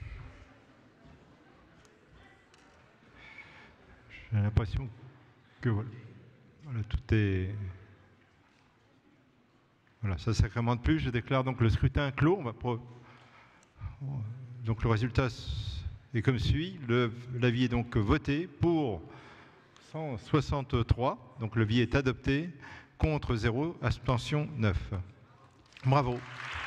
J'ai l'impression que voilà, tout est... Voilà, ça ne sacramente plus. Je déclare donc le scrutin clos. Donc le résultat est comme suit. L'avis est donc voté pour 163. Donc l'avis est adopté. Contre 0, abstention 9. Bravo.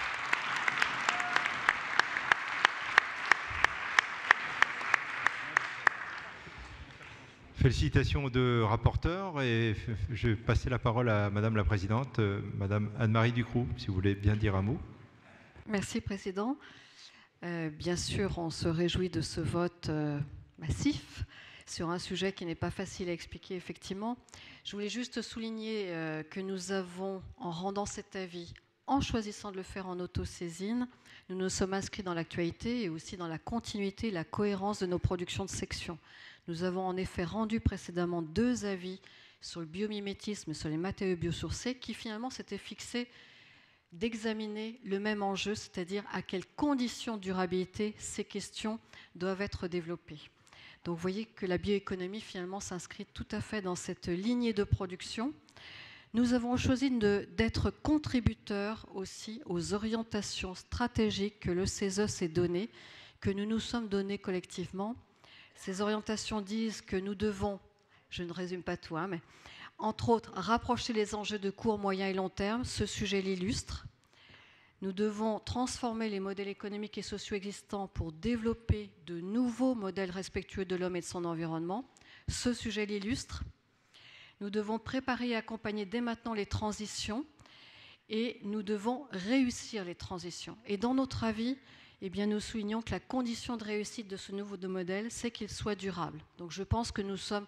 Félicitations aux deux rapporteurs et je vais passer la parole à Madame la Présidente, Madame Anne-Marie Ducroux, si vous voulez bien dire un mot. Merci, Président. Bien sûr, on se réjouit de ce vote massif sur un sujet qui n'est pas facile à expliquer, effectivement. Je voulais juste souligner que nous avons, en rendant cet avis, en choisissant de le faire en autosaisine, nous nous sommes inscrits dans l'actualité et aussi dans la continuité et la cohérence de nos productions de section. Nous avons en effet rendu précédemment 2 avis sur le biomimétisme et sur les matériaux biosourcés qui finalement s'étaient fixés d'examiner le même enjeu, c'est-à-dire à quelles conditions de durabilité ces questions doivent être développées. Donc vous voyez que la bioéconomie finalement s'inscrit tout à fait dans cette lignée de production. Nous avons choisi d'être contributeurs aussi aux orientations stratégiques que le CESE s'est données, que nous nous sommes données collectivement. Ces orientations disent que nous devons, je ne résume pas tout, mais entre autres, rapprocher les enjeux de court, moyen et long terme. Ce sujet l'illustre. Nous devons transformer les modèles économiques et sociaux existants pour développer de nouveaux modèles respectueux de l'homme et de son environnement. Ce sujet l'illustre. Nous devons préparer et accompagner dès maintenant les transitions et nous devons réussir les transitions. Et dans notre avis, eh bien, nous soulignons que la condition de réussite de ce nouveau modèle, c'est qu'il soit durable. Donc je pense que nous sommes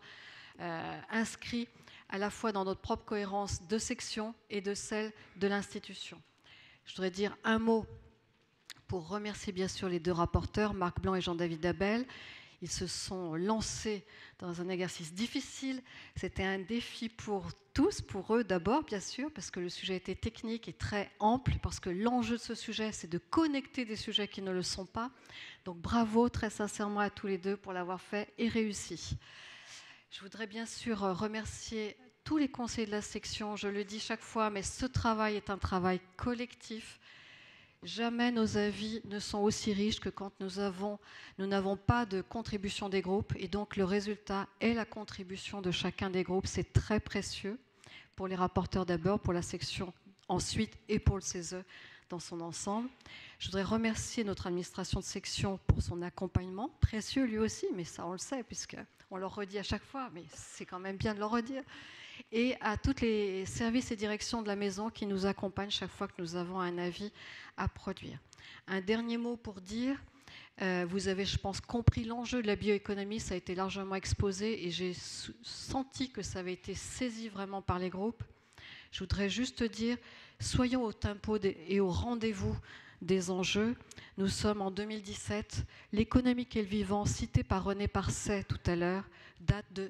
inscrits à la fois dans notre propre cohérence de section et de celle de l'institution. Je voudrais dire un mot pour remercier bien sûr les 2 rapporteurs, Marc Blanc et Jean-David Abel. Ils se sont lancés dans un exercice difficile. C'était un défi pour tous, pour eux d'abord, bien sûr, parce que le sujet était technique et très ample, parce que l'enjeu de ce sujet, c'est de connecter des sujets qui ne le sont pas. Donc bravo très sincèrement à tous les 2 pour l'avoir fait et réussi. Je voudrais bien sûr remercier tous les conseillers de la section. Je le dis chaque fois, mais ce travail est un travail collectif. Jamais nos avis ne sont aussi riches que quand nous n'avons pas de contribution des groupes et donc le résultat est la contribution de chacun des groupes. C'est très précieux pour les rapporteurs d'abord, pour la section ensuite et pour le CESE dans son ensemble. Je voudrais remercier notre administration de section pour son accompagnement, précieux lui aussi, mais ça on le sait puisqu'on le redit à chaque fois, mais c'est quand même bien de le redire. Et à tous les services et directions de la maison qui nous accompagnent chaque fois que nous avons un avis à produire. Un dernier mot pour dire, vous avez, je pense, compris l'enjeu de la bioéconomie, ça a été largement exposé et j'ai senti que ça avait été saisi vraiment par les groupes. Je voudrais juste dire, soyons au tempo et au rendez-vous des enjeux. Nous sommes en 2017. L'économique et le vivant, cité par René Parcet tout à l'heure, date de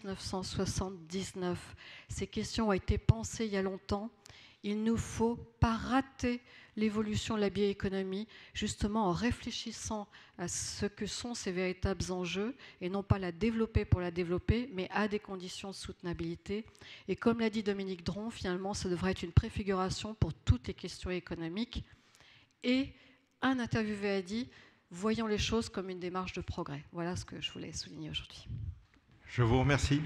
1979. Ces questions ont été pensées il y a longtemps. Il ne faut pas rater l'évolution de la bioéconomie, justement en réfléchissant à ce que sont ces véritables enjeux, et non pas la développer pour la développer, mais à des conditions de soutenabilité. Et comme l'a dit Dominique Dron, finalement, ça devrait être une préfiguration pour toutes les questions économiques. Et un interviewé a dit « Voyons les choses comme une démarche de progrès ». Voilà ce que je voulais souligner aujourd'hui. Je vous remercie.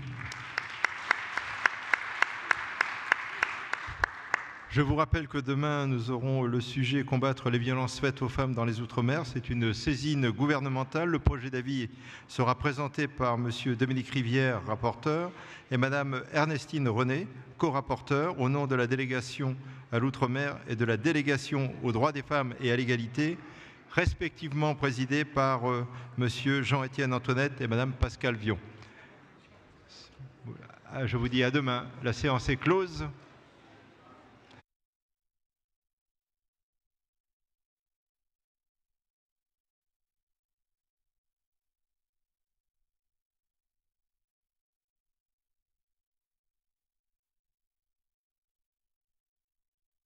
Je vous rappelle que demain, nous aurons le sujet « Combattre les violences faites aux femmes dans les Outre-mer ». C'est une saisine gouvernementale. Le projet d'avis sera présenté par M. Dominique Rivière, rapporteur, et Mme Ernestine René, co-rapporteur, au nom de la délégation à l'Outre-mer et de la délégation aux droits des femmes et à l'égalité, respectivement présidée par M. Jean-Étienne Antoinette et Mme Pascale Vion. Je vous dis à demain. La séance est close.